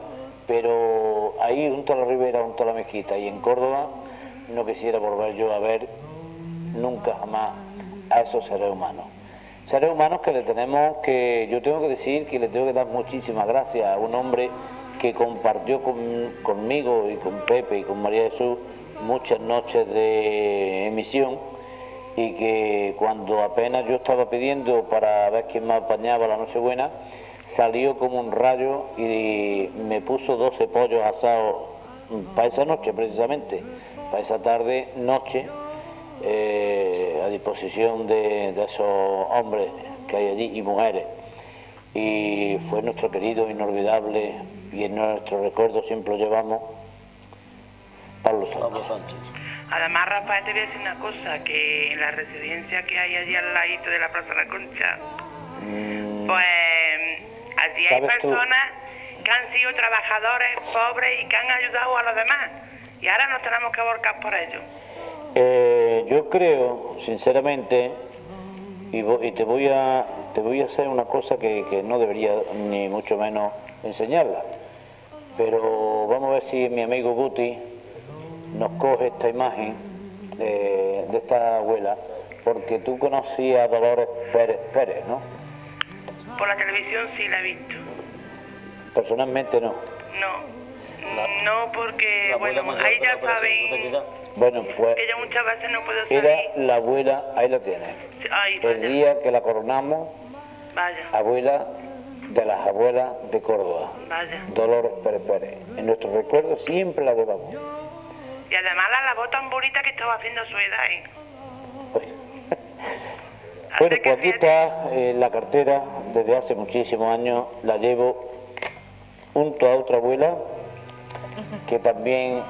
pero ahí junto a la ribera, junto a la mezquita y en Córdoba, no quisiera volver yo a ver nunca jamás a esos seres humanos. Seres humanos que le tenemos que, yo tengo que decir que le tengo que dar muchísimas gracias a un hombre que compartió conmigo y con Pepe y con María Jesús muchas noches de emisión, y que cuando apenas yo estaba pidiendo para ver quién me apañaba la Nochebuena, salió como un rayo y me puso 12 pollos asados para esa noche precisamente, para esa tarde, noche, a disposición de esos hombres que hay allí y mujeres. Y fue nuestro querido, inolvidable, y en nuestro recuerdo siempre lo llevamos, Pablo Sánchez. Además, Rafael, te voy a decir una cosa, que en la residencia que hay allí al ladito de la Plaza La Concha, pues allí hay personas que han sido trabajadores pobres y que han ayudado a los demás, y ahora nos tenemos que volcar por ello. Yo creo, sinceramente, y te voy a hacer una cosa que no debería ni mucho menos enseñarla, pero vamos a ver si mi amigo Guti nos coge esta imagen de esta abuela, porque tú conocías a Dolores Pérez, ¿no? Por la televisión sí la he visto. Personalmente no. No, porque, bueno, ahí ya saben, bueno, pues que yo muchas veces no puedo salir. Era la abuela, ahí la tienes. Ay, el día que la coronamos, abuela de las abuelas de Córdoba, Dolores Pérez. En nuestro recuerdo siempre la llevamos. Y además la lavó tan bonita que estaba haciendo a su edad, ¿eh? Bueno, pues aquí está la cartera, desde hace muchísimos años la llevo junto a otra abuela, que también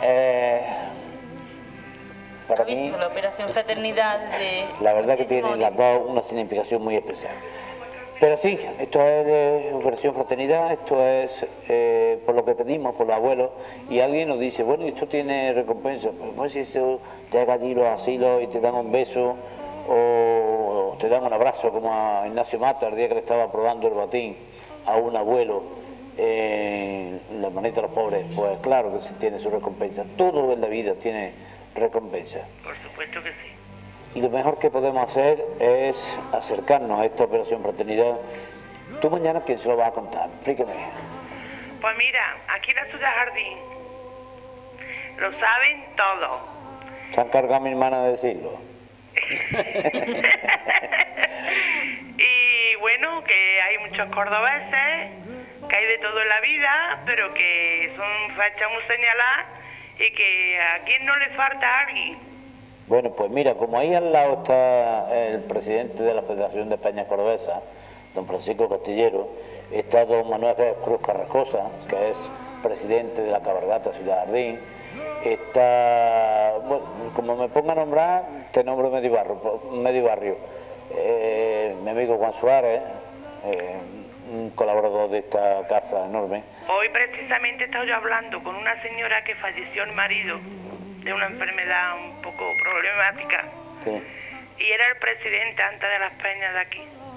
para mí, la Operación Fraternidad de la verdad que tiene las dos una significación muy especial. Pero sí, esto es Operación Fraternidad, esto es por lo que pedimos, por los abuelos, y alguien nos dice, bueno, esto tiene recompensa, pues si eso llega allí los asilos y te dan un beso o te dan un abrazo, como a Ignacio Mata el día que le estaba probando el batín a un abuelo en la maneta de los pobres, pues claro que sí tiene su recompensa. Todo en la vida tiene recompensa. Por supuesto que sí. Y lo mejor que podemos hacer es acercarnos a esta Operación Fraternidad. ¿Tú mañana quién se lo vas a contar? Explíqueme. Pues mira, aquí en la Ciudad Jardín lo saben todo. Se ha encargado mi hermana de decirlo. Y bueno, que hay muchos cordobeses, que hay de todo en la vida, pero que son fechas muy señaladas y que a quien no le falta alguien. Bueno, pues mira, como ahí al lado está el presidente de la Federación de Peñas Cordobesas, don Francisco Castillero, está don Manuel Cruz Carrascosa, que es presidente de la Cabalgata Ciudad Jardín, está, bueno, como me ponga a nombrar, te nombro medio barrio, mi amigo Juan Suárez, un colaborador de esta casa enorme. Hoy precisamente he estado yo hablando con una señora que falleció el marido de una enfermedad un poco problemática, sí. Y era el presidente antes de las peñas de aquí.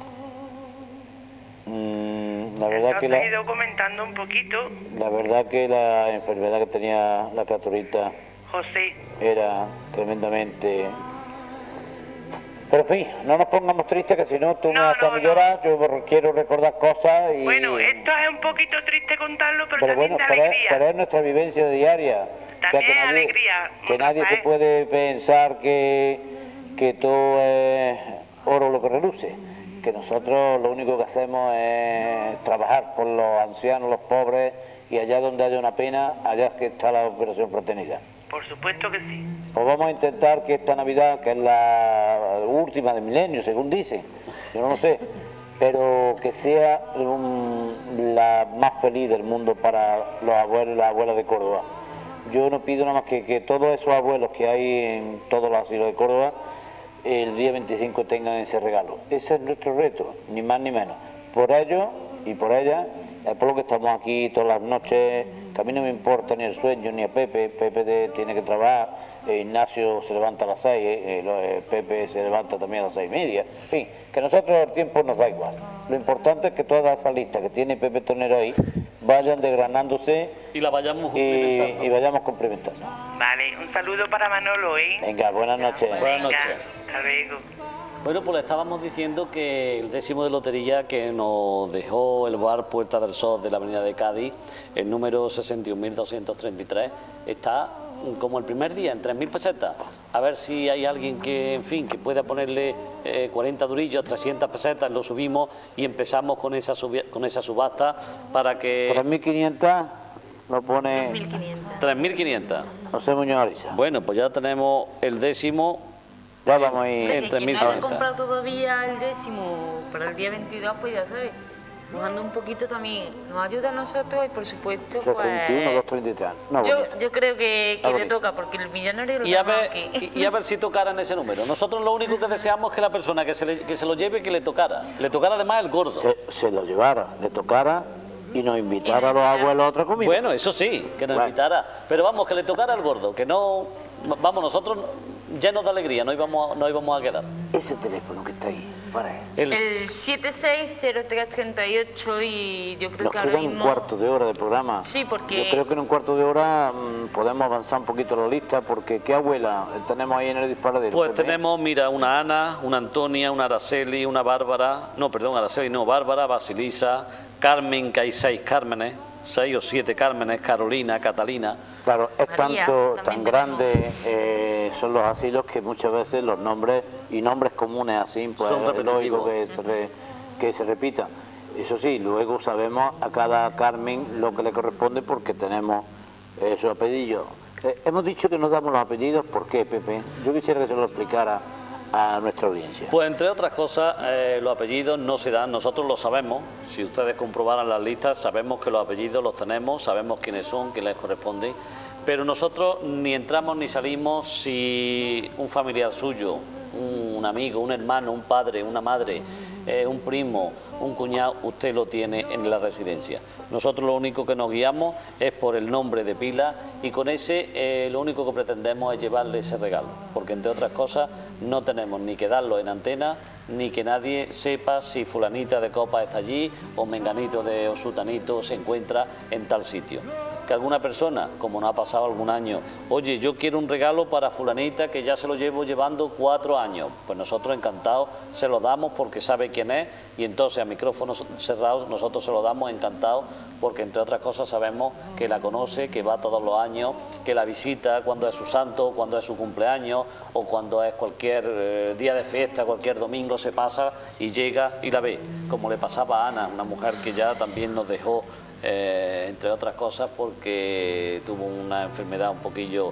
La verdad entonces que he ido comentando un poquito. La verdad que la enfermedad que tenía la criaturita José era tremendamente... Pero en fin, no nos pongamos tristes, que si no tú me vas a llorar, yo quiero recordar cosas y... Bueno, esto es un poquito triste contarlo, pero también bueno, de alegría. Pero es nuestra vivencia diaria. También o sea, alegría. Que nadie se puede pensar que todo es oro lo que reluce. Que nosotros lo único que hacemos es trabajar por los ancianos, los pobres, y allá donde haya una pena, allá es que está la Operación Fraternidad. Por supuesto que sí. Pues vamos a intentar que esta Navidad, que es la última del milenio, según dicen, yo no lo sé, pero que sea la más feliz del mundo para los abuelos y las abuelas de Córdoba. Yo no pido nada más que todos esos abuelos que hay en todos los asilos de Córdoba, el día 25 tengan ese regalo. Ese es nuestro reto, ni más ni menos. Por ellos y por ellas, es por lo que estamos aquí todas las noches, que a mí no me importa ni el sueño ni a Pepe. Pepe tiene que trabajar, Ignacio se levanta a las 6, Pepe se levanta también a las 6:30. En fin, que nosotros el tiempo nos da igual. Lo importante es que toda esa lista que tiene Pepe Tonero ahí vayan desgranándose y la vayamos y vayamos complementando. Vale, un saludo para Manolo, ¿eh? Venga, buenas noches. Buenas noches. Hasta luego. Bueno, pues le estábamos diciendo que el 10º de lotería que nos dejó el bar Puerta del Sol de la avenida de Cádiz, el número 61.233, está como el primer día en 3.000 pesetas. A ver si hay alguien que, en fin, que pueda ponerle 40 durillos, 300 pesetas, lo subimos y empezamos con esa subasta para que... 3.500 lo pone 3.500. José Muñoz Ariza. Bueno, pues ya tenemos el 10º. Ya vamos a ir en Que no he 3.500. comprado todavía el 10º para el día 22, pues ya sabes, buscando un poquito también nos ayuda a nosotros y por supuesto 61, 233. No, yo creo que le bonito. toca, porque el millonario lo Y a tenemos ver, aquí. y a ver si tocaran ese número.Nosotros lo único que deseamos es que la persona que se lo lleve, que le tocara. Le tocara además el gordo. se lo llevara, le tocara y nos invitara a los abuelos a otra comida. Bueno, eso sí, que nos Bueno. invitara. Pero vamos, que le tocara al gordo, que no... Vamos, nosotros llenos de alegría, no íbamos a quedar. Ese teléfono que está ahí, para él. El, El 760338 y yo creo Nos que ahora queda un mismo... cuarto de hora de programa. Sí, porque- Yo creo que en un cuarto de hora podemos avanzar un poquito la lista, porque ¿qué abuela tenemos ahí en el disparadero? pues Pepe? tenemos, mira, una Ana, una Antonia, una Araceli, una Bárbara... No, perdón, Araceli no, Bárbara, Basilisa, Carmen, que hay 6 Cármenes, 6 o 7 Cármenes, Carolina, Catalina... Claro, es María, tanto, también tan tenemos. grande son los asilos que muchas veces los nombres y nombres comunes así, pues Son es lógico repetitivos. que se repita. Eso sí, luego sabemos a cada Carmen lo que le corresponde porque tenemos su apellido. Hemos dicho que no damos los apellidos, ¿por qué, Pepe? Yo quisiera que se lo explicara a nuestra audiencia. Pues entre otras cosas, los apellidos no se dan, nosotros lo sabemos, si ustedes comprobaran las listas, sabemos que los apellidos los tenemos, sabemos quiénes son, quién les corresponde, pero nosotros ni entramos ni salimos si un familiar suyo, un amigo, un hermano, un padre, una madre, un primo, un cuñado, usted lo tiene en la residencia. Nosotros lo único que nos guiamos es por el nombre de pila y con ese lo único que pretendemos es llevarle ese regalo, porque entre otras cosas no tenemos ni que darlo en antena, ni que nadie sepa si fulanita de copa está allí o menganito de o sutanito se encuentra en tal sitio. Que alguna persona, como nos ha pasado algún año, oye, yo quiero un regalo para fulanita que ya se lo llevo llevando 4 años, pues nosotros encantados se lo damos porque sabe quién es y entonces a micrófonos cerrados nosotros se lo damos encantados porque entre otras cosas sabemos que la conoce, que va todos los años, que la visita cuando es su santo, cuando es su cumpleaños o cuando es cualquier día de fiesta, cualquier domingo se pasa y llega y la ve, como le pasaba a Ana, una mujer que ya también nos dejó entre otras cosas porque tuvo una enfermedad un poquillo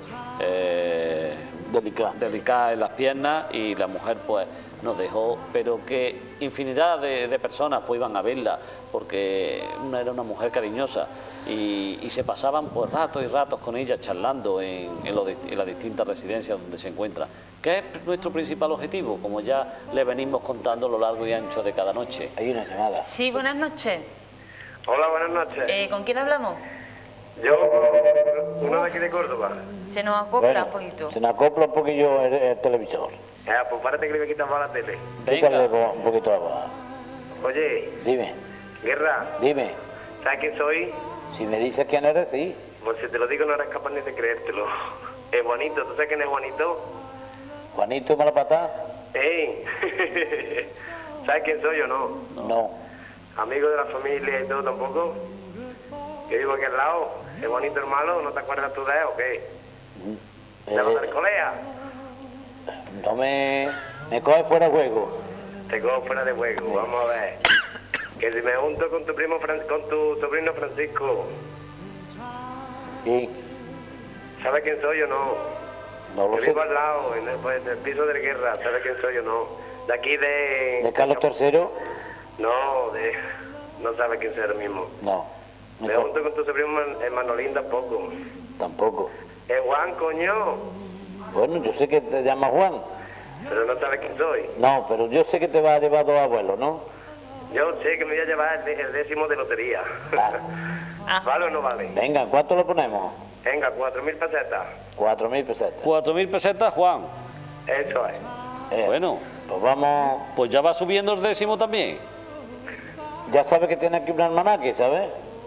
delicada en las piernas y la mujer pues nos dejó, pero que infinidad de personas pues iban a verla porque era una mujer cariñosa y se pasaban pues ratos y ratos con ella charlando en las distintas residencias donde se encuentra, que es nuestro principal objetivo, como ya le venimos contando a lo largo y ancho de cada noche. Hay una llamada. Sí, buenas noches. Hola, buenas noches. ¿Con quién hablamos? Yo, uno de aquí de Córdoba. Se nos acopla Bueno, un poquito. se nos acopla un poquillo el televisor. Pues párate que le voy a quitar para la tele. Quítale un poquito la voz. Oye, Dime, Guerra, dime. ¿sabes quién soy? Si me dices quién eres, sí. Pues si te lo digo no eres capaz ni de creértelo. Es Juanito, ¿tú sabes quién es Juanito? Juanito Malapatá. ¡Ey! ¿Sabes quién soy o no? No. Amigo de la familia y todo tampoco. Que vivo aquí al lado. Es Juanito el malo, ¿no te acuerdas tú de él o qué? ¿De los del colea? No me coges fuera de juego. Te cojo fuera de juego, vamos a ver. Que si me junto con tu primo con tu sobrino Francisco, Sí, ¿sabes quién soy o no? no lo Que sé. vivo al lado, en el piso de Guerra, ¿sabes quién soy o no? De aquí de... ¿De Carlos III? No, no sabes quién soy ahora mismo. No. Me junto con tu sobrino Manolín tampoco. Tampoco. Es Juan, coño. Bueno, yo sé que te llamas Juan. Pero no sabes quién soy. No, pero yo sé que te vas a llevar 2 abuelos, ¿no? Yo sé que me voy a llevar el 10º de lotería. ¿Vale o no vale? Venga, ¿cuánto lo ponemos? Venga, 4.000 pesetas. 4.000 pesetas. 4.000 pesetas, Juan. Eso es. Bueno, pues vamos. Pues ya va subiendo el 10º también. Ya sabes que tiene aquí un almanaque, ¿sabes?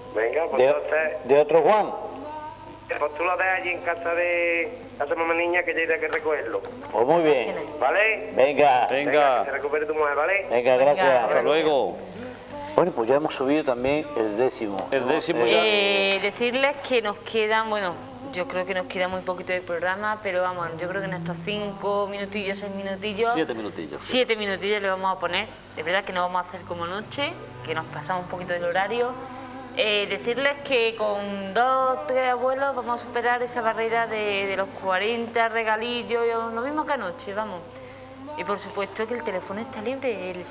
Venga, pues entonces... ¿De otro Juan? Pues tú lo dejas allí en casa de esa mamá niña que ya irá que recogerlo. Pues muy bien. ¿Vale? Venga. Venga. Que se recupere tu mujer, ¿vale? Venga, gracias. Hasta luego. Bueno, pues ya hemos subido también el décimo. El décimo ya. Decirles que nos quedan, bueno, yo creo que nos queda muy poquito de programa, pero vamos, yo creo que en estos 5 minutillos, 6 minutillos... 7 minutillos. 7 minutillos le vamos a poner. De verdad que no vamos a hacer como noche, que nos pasamos un poquito del horario. Decirles que con 2 o 3 abuelos vamos a superar esa barrera de los 40 regalillos, lo mismo que anoche, vamos. Y por supuesto que el teléfono está libre, el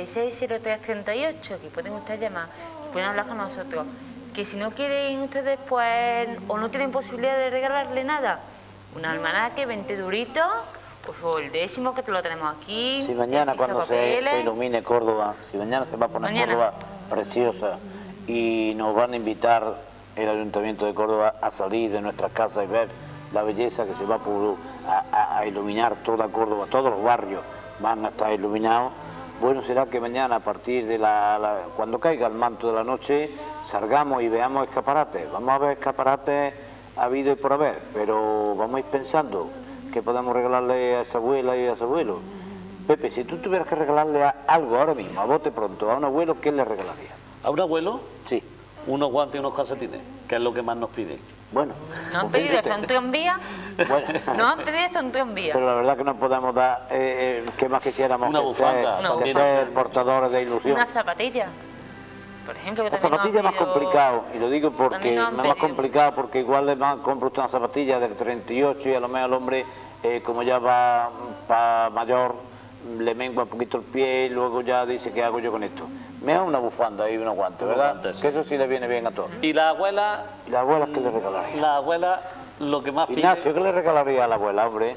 760338, que pueden ustedes llamar, pueden hablar con nosotros. Que si no quieren ustedes, pues, o no tienen posibilidad de regalarle nada, un almanaque, 20 duritos, pues o el décimo, que te lo tenemos aquí. Si mañana el cuando se pisapapeles. ilumine Córdoba, si mañana se va a poner Mañana. Córdoba preciosa y nos van a invitar el Ayuntamiento de Córdoba a salir de nuestras casas y ver la belleza que se va a iluminar toda Córdoba, todos los barrios van a estar iluminados. Bueno, será que mañana a partir de cuando caiga el manto de la noche salgamos y veamos escaparates. Vamos a ver escaparates habido y por haber, pero vamos a ir pensando que podemos regalarle a esa abuela y a ese abuelo. Pepe, si tú tuvieras que regalarle algo ahora mismo, a bote pronto, a un abuelo, ¿qué le regalarías? ¿A un abuelo? Sí. Unos guantes y unos calcetines, que es lo que más nos piden. Bueno. ¿Nos han pedido hasta un tranvía? Bueno. Nos han pedido hasta un tranvía. Pero la verdad que no podemos dar, que más quisiéramos Una bufanda. que ser portadores de ilusión. Una zapatilla, por ejemplo, que La también zapatilla es nos más han pedido- complicado, y lo digo porque también nos han es más pedido complicado porque igual le compra usted una zapatilla del 38 y a lo mejor el hombre, como ya va para mayor, le mengua un poquito el pie y luego ya dice, ¿qué hago yo con esto? Me da una bufanda y unos guantes, ¿verdad? guantes, sí. Que eso sí le viene bien a todos. Y la abuela, ¿Y la abuela qué le regalaría? la abuela, lo que más pide... Ignacio, ¿qué le regalaría a la abuela, hombre?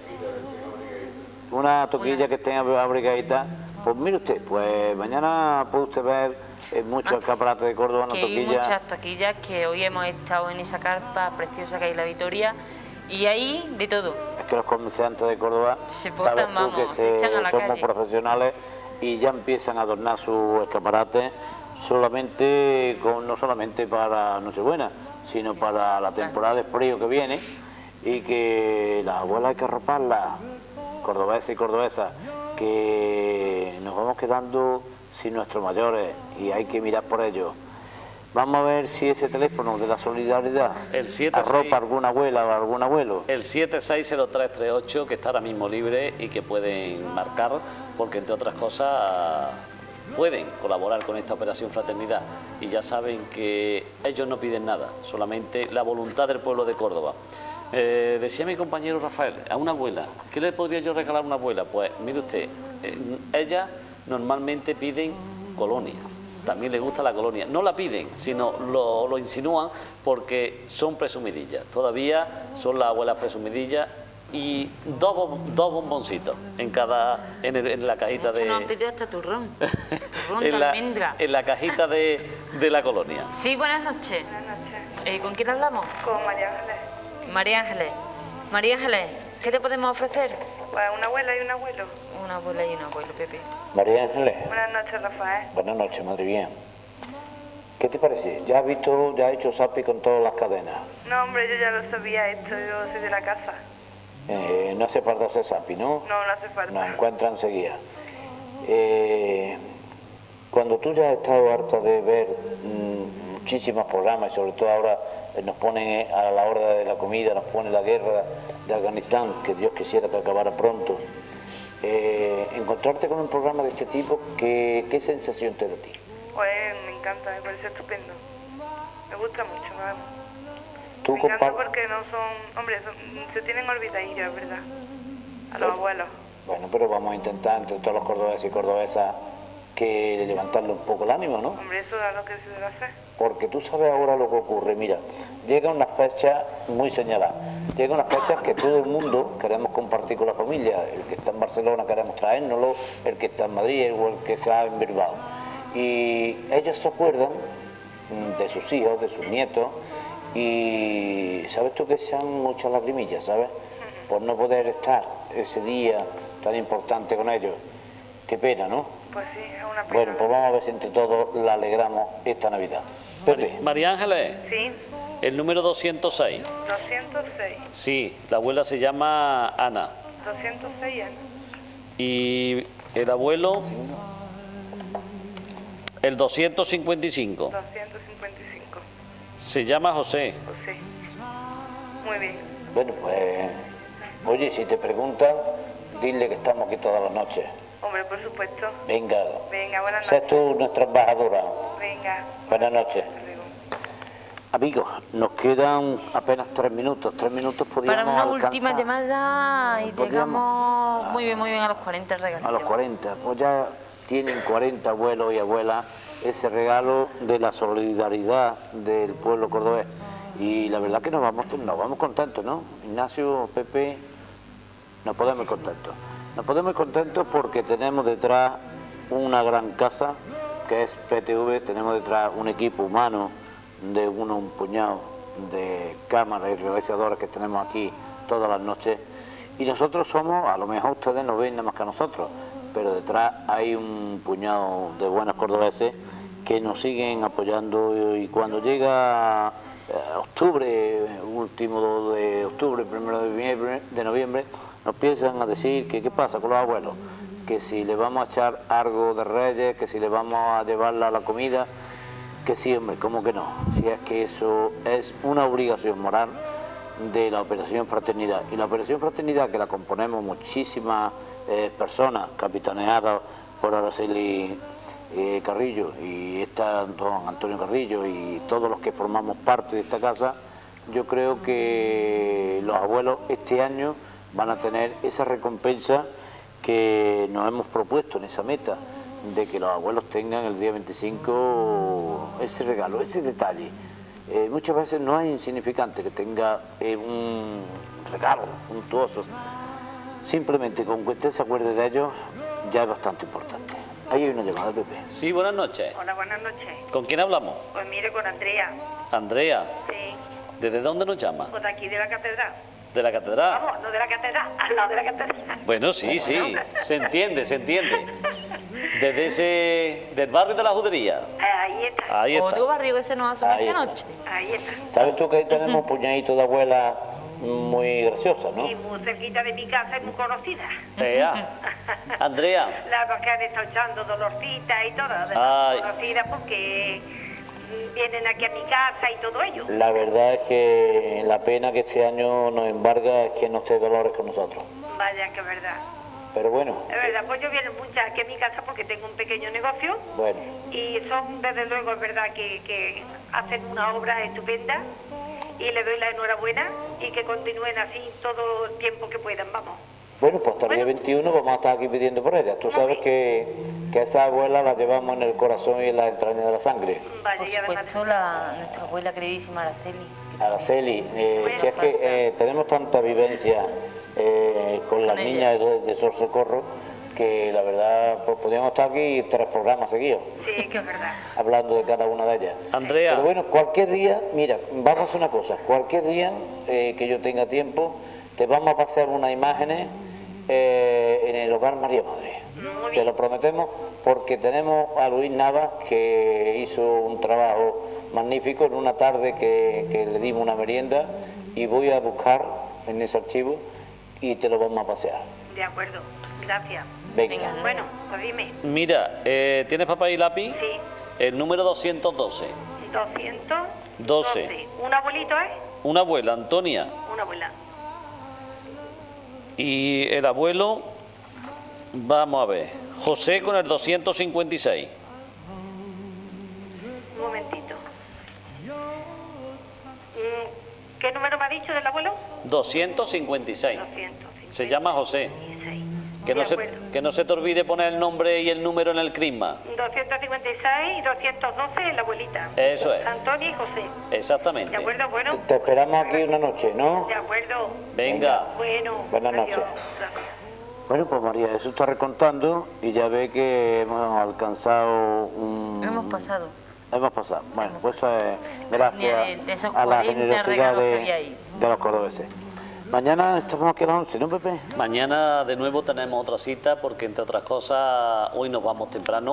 Una toquilla que esté abrigadita. Pues mire usted, pues mañana puede usted ver muchos escaparates de Córdoba, una Que hay toquilla. muchas toquillas, que hoy hemos estado en esa carpa preciosa que hay en la Victoria, y ahí de todo. Es que los comerciantes de Córdoba Se portan, sabes tú que vamos, se echan a la somos calle. profesionales y ya empiezan a adornar sus escaparates solamente no solamente para Nochebuena, sino para la temporada de frío que viene, y que las abuelas hay que arroparlas, cordobeses y cordobesas, que nos vamos quedando sin nuestros mayores y hay que mirar por ellos. Vamos a ver si ese teléfono de la solidaridad El 76 arropa a alguna abuela o a algún abuelo. El 760338, que está ahora mismo libre y que pueden marcar, porque entre otras cosas pueden colaborar con esta operación Fraternidad. Y ya saben que ellos no piden nada, solamente la voluntad del pueblo de Córdoba. Decía mi compañero Rafael, a una abuela, ¿qué le podría yo regalar a una abuela? Pues mire usted, ellas normalmente piden colonia. También les gusta la colonia. No la piden, sino lo insinúan porque son presumidillas. Todavía son las abuelas presumidillas y dos bomboncitos en la cajita de... Nos han pedido hasta turrón. Turrón de en almendra. la cajita de la colonia. Sí, buenas noches. Buenas noches. ¿Con quién hablamos? Con María Ángeles. María Ángeles. María Ángeles, ¿qué te podemos ofrecer? Pues una abuela y un abuelo. Una abuela y un abuelo, Pepe. María Ángeles, Buenas noches, Rafael. buenas noches, madre mía. ¿Qué te parece? ¿Ya has visto, ya has hecho zapi con todas las cadenas? No, hombre, yo ya lo sabía esto, yo soy de la casa. No hace falta hacer zapi, ¿no? No, no hace falta. Nos encuentra enseguida. Cuando tú ya has estado harta de ver muchísimos programas, y sobre todo ahora nos ponen a la hora de la comida, nos pone la guerra de Afganistán, que Dios quisiera que acabara pronto, encontrarte con un programa de este tipo, ¿qué sensación te da a ti? Pues me encanta, me parece estupendo. Me gusta mucho, vamos. Tú Me encanta compar- porque no son... Hombre, se tienen olvidadillas, ¿verdad? A los abuelos. Bueno, pero vamos a intentar entre todos los cordobeses y cordobesas que levantarle un poco el ánimo, ¿no? Hombre, eso es lo que se debe hacer. Porque tú sabes ahora lo que ocurre. Mira, llega una fecha muy señalada. Llega una fecha que todo el mundo queremos compartir con la familia. El que está en Barcelona queremos traérnoslo, el que está en Madrid o el que está en Bilbao. Y ellos se acuerdan de sus hijos, de sus nietos, y sabes tú que se han muchas lagrimillas, ¿sabes? Por no poder estar ese día tan importante con ellos. Qué pena, ¿no? Pues sí, es una pena. Bueno, pues vamos a ver si entre todos la alegramos esta Navidad. Pepe. María Ángeles, Sí, el número 206. 206. Sí, la abuela se llama Ana. 206 años. Y el abuelo, el 255. 255. Se llama José. José. Muy bien. Bueno, pues, oye, si te preguntan, dile que estamos aquí todas las noches. Hombre, por supuesto. Venga, Venga, buenas sé noches. tú nuestra embajadora. Venga. Buenas noches. Amigos, nos quedan apenas 3 minutos. 3 minutos podríamos Para una alcanzar última llamada y llegamos muy bien a los 40 regalos. a los 40. Pues ya tienen 40 abuelos y abuelas ese regalo de la solidaridad del pueblo cordobés. Y la verdad que nos vamos contentos, ¿no? Ignacio, Pepe, nos podemos ir contentos. Nos podemos ir contentos porque tenemos detrás una gran casa que es PTV, tenemos detrás un equipo humano de un puñado de cámaras y realizadores que tenemos aquí todas las noches, y nosotros somos, a lo mejor ustedes no ven nada más que a nosotros, pero detrás hay un puñado de buenos cordobeses que nos siguen apoyando, y cuando llega octubre, último de octubre, primero de noviembre, nos empiezan a decir que qué pasa con los abuelos, que si le vamos a echar algo de Reyes, que si le vamos a llevar la comida, que sí, hombre, ¿cómo que no? Si es que eso es una obligación moral de la Operación Fraternidad. Y la Operación Fraternidad, que la componemos muchísimas personas, capitaneadas por Araceli Carrillo, y está don Antonio Carrillo y todos los que formamos parte de esta casa, yo creo que los abuelos este año van a tener esa recompensa que nos hemos propuesto en esa meta, de que los abuelos tengan el día 25 ese regalo, ese detalle. Muchas veces no es insignificante que tenga un regalo suntuoso. Simplemente con que usted se acuerde de ellos ya es bastante importante. Ahí hay una llamada, Pepe. Sí, buenas noches. Hola, buenas noches. ¿Con quién hablamos? Pues mire, con Andrea. Andrea. Sí. ¿Desde dónde nos llama? Pues de aquí de la catedral. ¿De la catedral? Vamos, no de la catedral, al lado de la catedral. Bueno, sí, sí, se entiende, se entiende. Desde del barrio de la Judería. Ahí está. Ahí está. Otro barrio que se nos asoma Ahí esta está. noche. Ahí está. ¿Sabes tú que ahí tenemos un puñadito de abuelas muy graciosas, no? Y muy cerquita de mi casa, es muy conocida. Andrea. Las que han estado echando Dolorcita y todas, Ay. conocidas porque vienen aquí a mi casa y todo ello. La verdad es que la pena que este año nos embarga es que no esté Dolores con nosotros. Vaya, que es verdad. Pero bueno, Es verdad, pues yo vienen muchas aquí a mi casa porque tengo un pequeño negocio bueno. y son, desde luego, es verdad que hacen una obra estupenda y le doy la enhorabuena y que continúen así todo el tiempo que puedan, vamos. Bueno, pues hasta el día 21 vamos a estar aquí pidiendo por ellas. Tú sabes que esa abuela la llevamos en el corazón y en las entrañas de la sangre. Vaya, Por ya van a supuesto, nuestra abuela queridísima Araceli. Araceli, si es que tenemos tanta vivencia con las Con niñas de Sor Socorro, que la verdad pues podríamos estar aquí 3 programas seguidos. Sí, que es verdad. Hablando de cada una de ellas. Andrea. Pero bueno, cualquier día, mira, vamos a hacer una cosa, cualquier día que yo tenga tiempo, te vamos a pasar unas imágenes en el hogar María Madre. Te lo prometemos, porque tenemos a Luis Navas, que hizo un trabajo magnífico en una tarde que le dimos una merienda, y voy a buscar en ese archivo y te lo vamos a pasear. De acuerdo, gracias. Venga. Bueno, pues dime. Mira, ¿tienes papel y lápiz? Sí. El número 212. 212. ¿Un abuelito, Una abuela, Antonia. Una abuela. Y el abuelo, vamos a ver, José con el 256. Un momentito. ¿Qué número me ha dicho del abuelo? 256. 256. Se llama José. Que De no, acuerdo. que no se te olvide poner el nombre y el número en el crisma. 256 y 212, la abuelita. Eso es. Antonio y José. Exactamente. De acuerdo, bueno. Te esperamos aquí una noche, ¿no? De acuerdo. Venga. Bueno. Buenas noches. Gracias. Bueno, pues María, eso está recontando y ya ve que hemos alcanzado un... Hemos pasado. Hemos pasado. Bueno, pues gracias De esos a la 40 generosidad regalos que había ahí. de los cordobeses. Mañana estamos aquí a las 11, ¿no, Pepe? Mañana de nuevo tenemos otra cita porque, entre otras cosas, hoy nos vamos temprano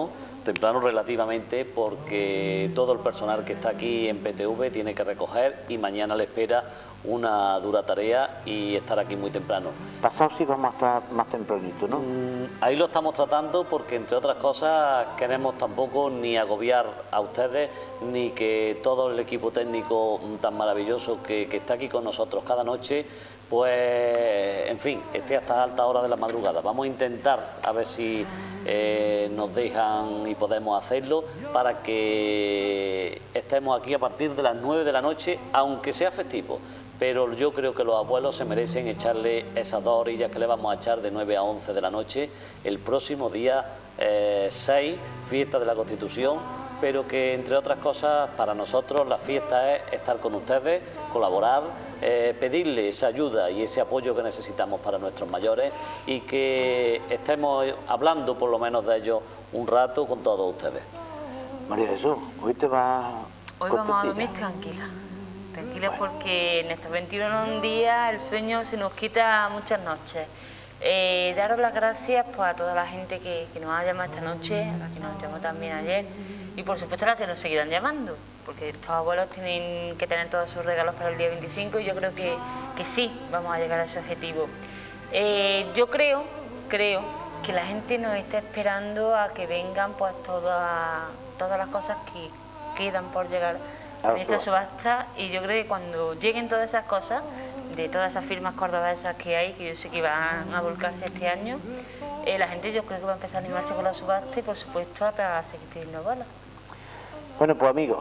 temprano relativamente, porque todo el personal que está aquí en PTV tiene que recoger y mañana le espera una dura tarea y estar aquí muy temprano. Pasado sí vamos a estar más tempranito, ¿no? Ahí lo estamos tratando porque, entre otras cosas, queremos tampoco ni agobiar a ustedes, ni que todo el equipo técnico tan maravilloso que está aquí con nosotros cada noche, pues, en fin, esté hasta alta hora de la madrugada. Vamos a intentar a ver si nos dejan y podemos hacerlo para que estemos aquí a partir de las 9 de la noche, aunque sea festivo. Pero yo creo que los abuelos se merecen echarle esas 2 orillas que le vamos a echar de 9 a 11 de la noche el próximo día 6, fiesta de la Constitución, pero que, entre otras cosas, para nosotros la fiesta es estar con ustedes, colaborar, pedirle esa ayuda y ese apoyo que necesitamos para nuestros mayores y que estemos hablando por lo menos de ellos un rato con todos ustedes. María Jesús, hoy te vas... Hoy vamos a dormir tranquila. Tranquila, porque en estos 21 días el sueño se nos quita muchas noches. Daros las gracias pues, a toda la gente que nos ha llamado esta noche, a la que nos llamó también ayer, y por supuesto a la que nos seguirán llamando, porque estos abuelos tienen que tener todos sus regalos para el día 25 y yo creo que sí vamos a llegar a ese objetivo. Yo creo que la gente nos está esperando a que vengan pues todas las cosas que quedan por llegar en esta subasta, y yo creo que cuando lleguen todas esas cosas, de todas esas firmas cordobesas que hay, que yo sé que van a volcarse este año, la gente yo creo que va a empezar a animarse con la subasta y por supuesto a seguir pidiendo bolas. Bueno, pues amigos,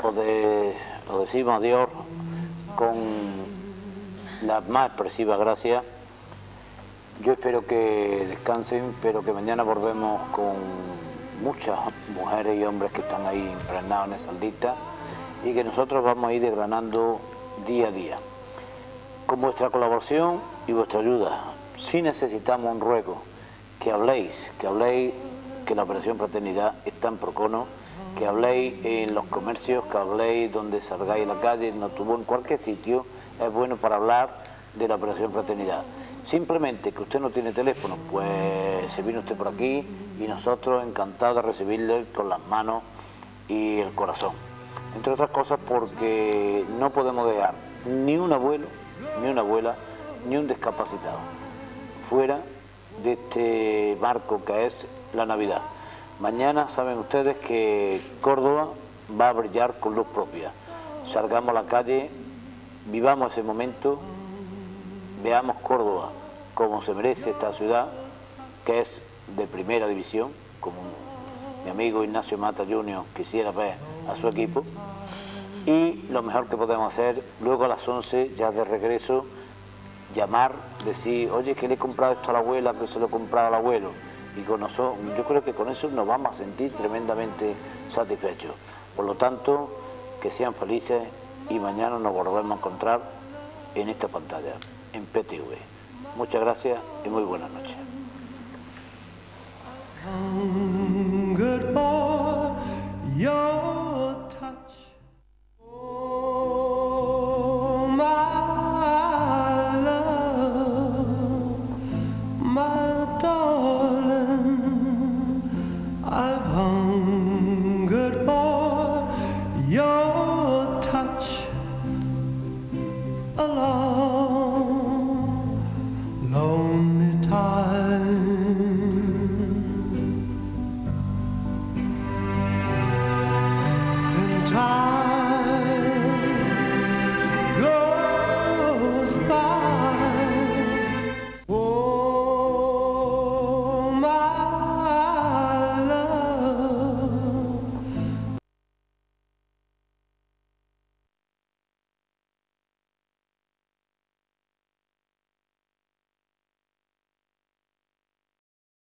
os decimos adiós con las más expresivas gracias. Yo espero que descansen, pero que mañana volvemos con muchas mujeres y hombres que están ahí impregnados en esa lista, y que nosotros vamos a ir desgranando día a día. Con vuestra colaboración y vuestra ayuda, sí necesitamos un ruego, que habléis que la Operación Fraternidad está en Procono, que habléis en los comercios, que habléis donde salgáis a la calle, en autobús, en cualquier sitio, es bueno para hablar de la Operación Fraternidad. Simplemente que usted no tiene teléfono, pues se vino usted por aquí y nosotros encantados de recibirle con las manos y el corazón. Entre otras cosas porque no podemos dejar ni un abuelo, ni una abuela, ni un discapacitado fuera de este marco que es la Navidad. Mañana saben ustedes que Córdoba va a brillar con luz propia. Salgamos a la calle, vivamos ese momento, veamos Córdoba como se merece esta ciudad, que es de primera división, como mi amigo Ignacio Mata Jr. quisiera ver a su equipo, y lo mejor que podemos hacer, luego a las 11, ya de regreso, llamar, decir, oye, que le he comprado esto a la abuela, que se lo he comprado al abuelo, y con eso, yo creo que con eso nos vamos a sentir tremendamente satisfechos. Por lo tanto, que sean felices y mañana nos volvemos a encontrar en esta pantalla, en PTV. Muchas gracias y muy buenas noches. Good boy,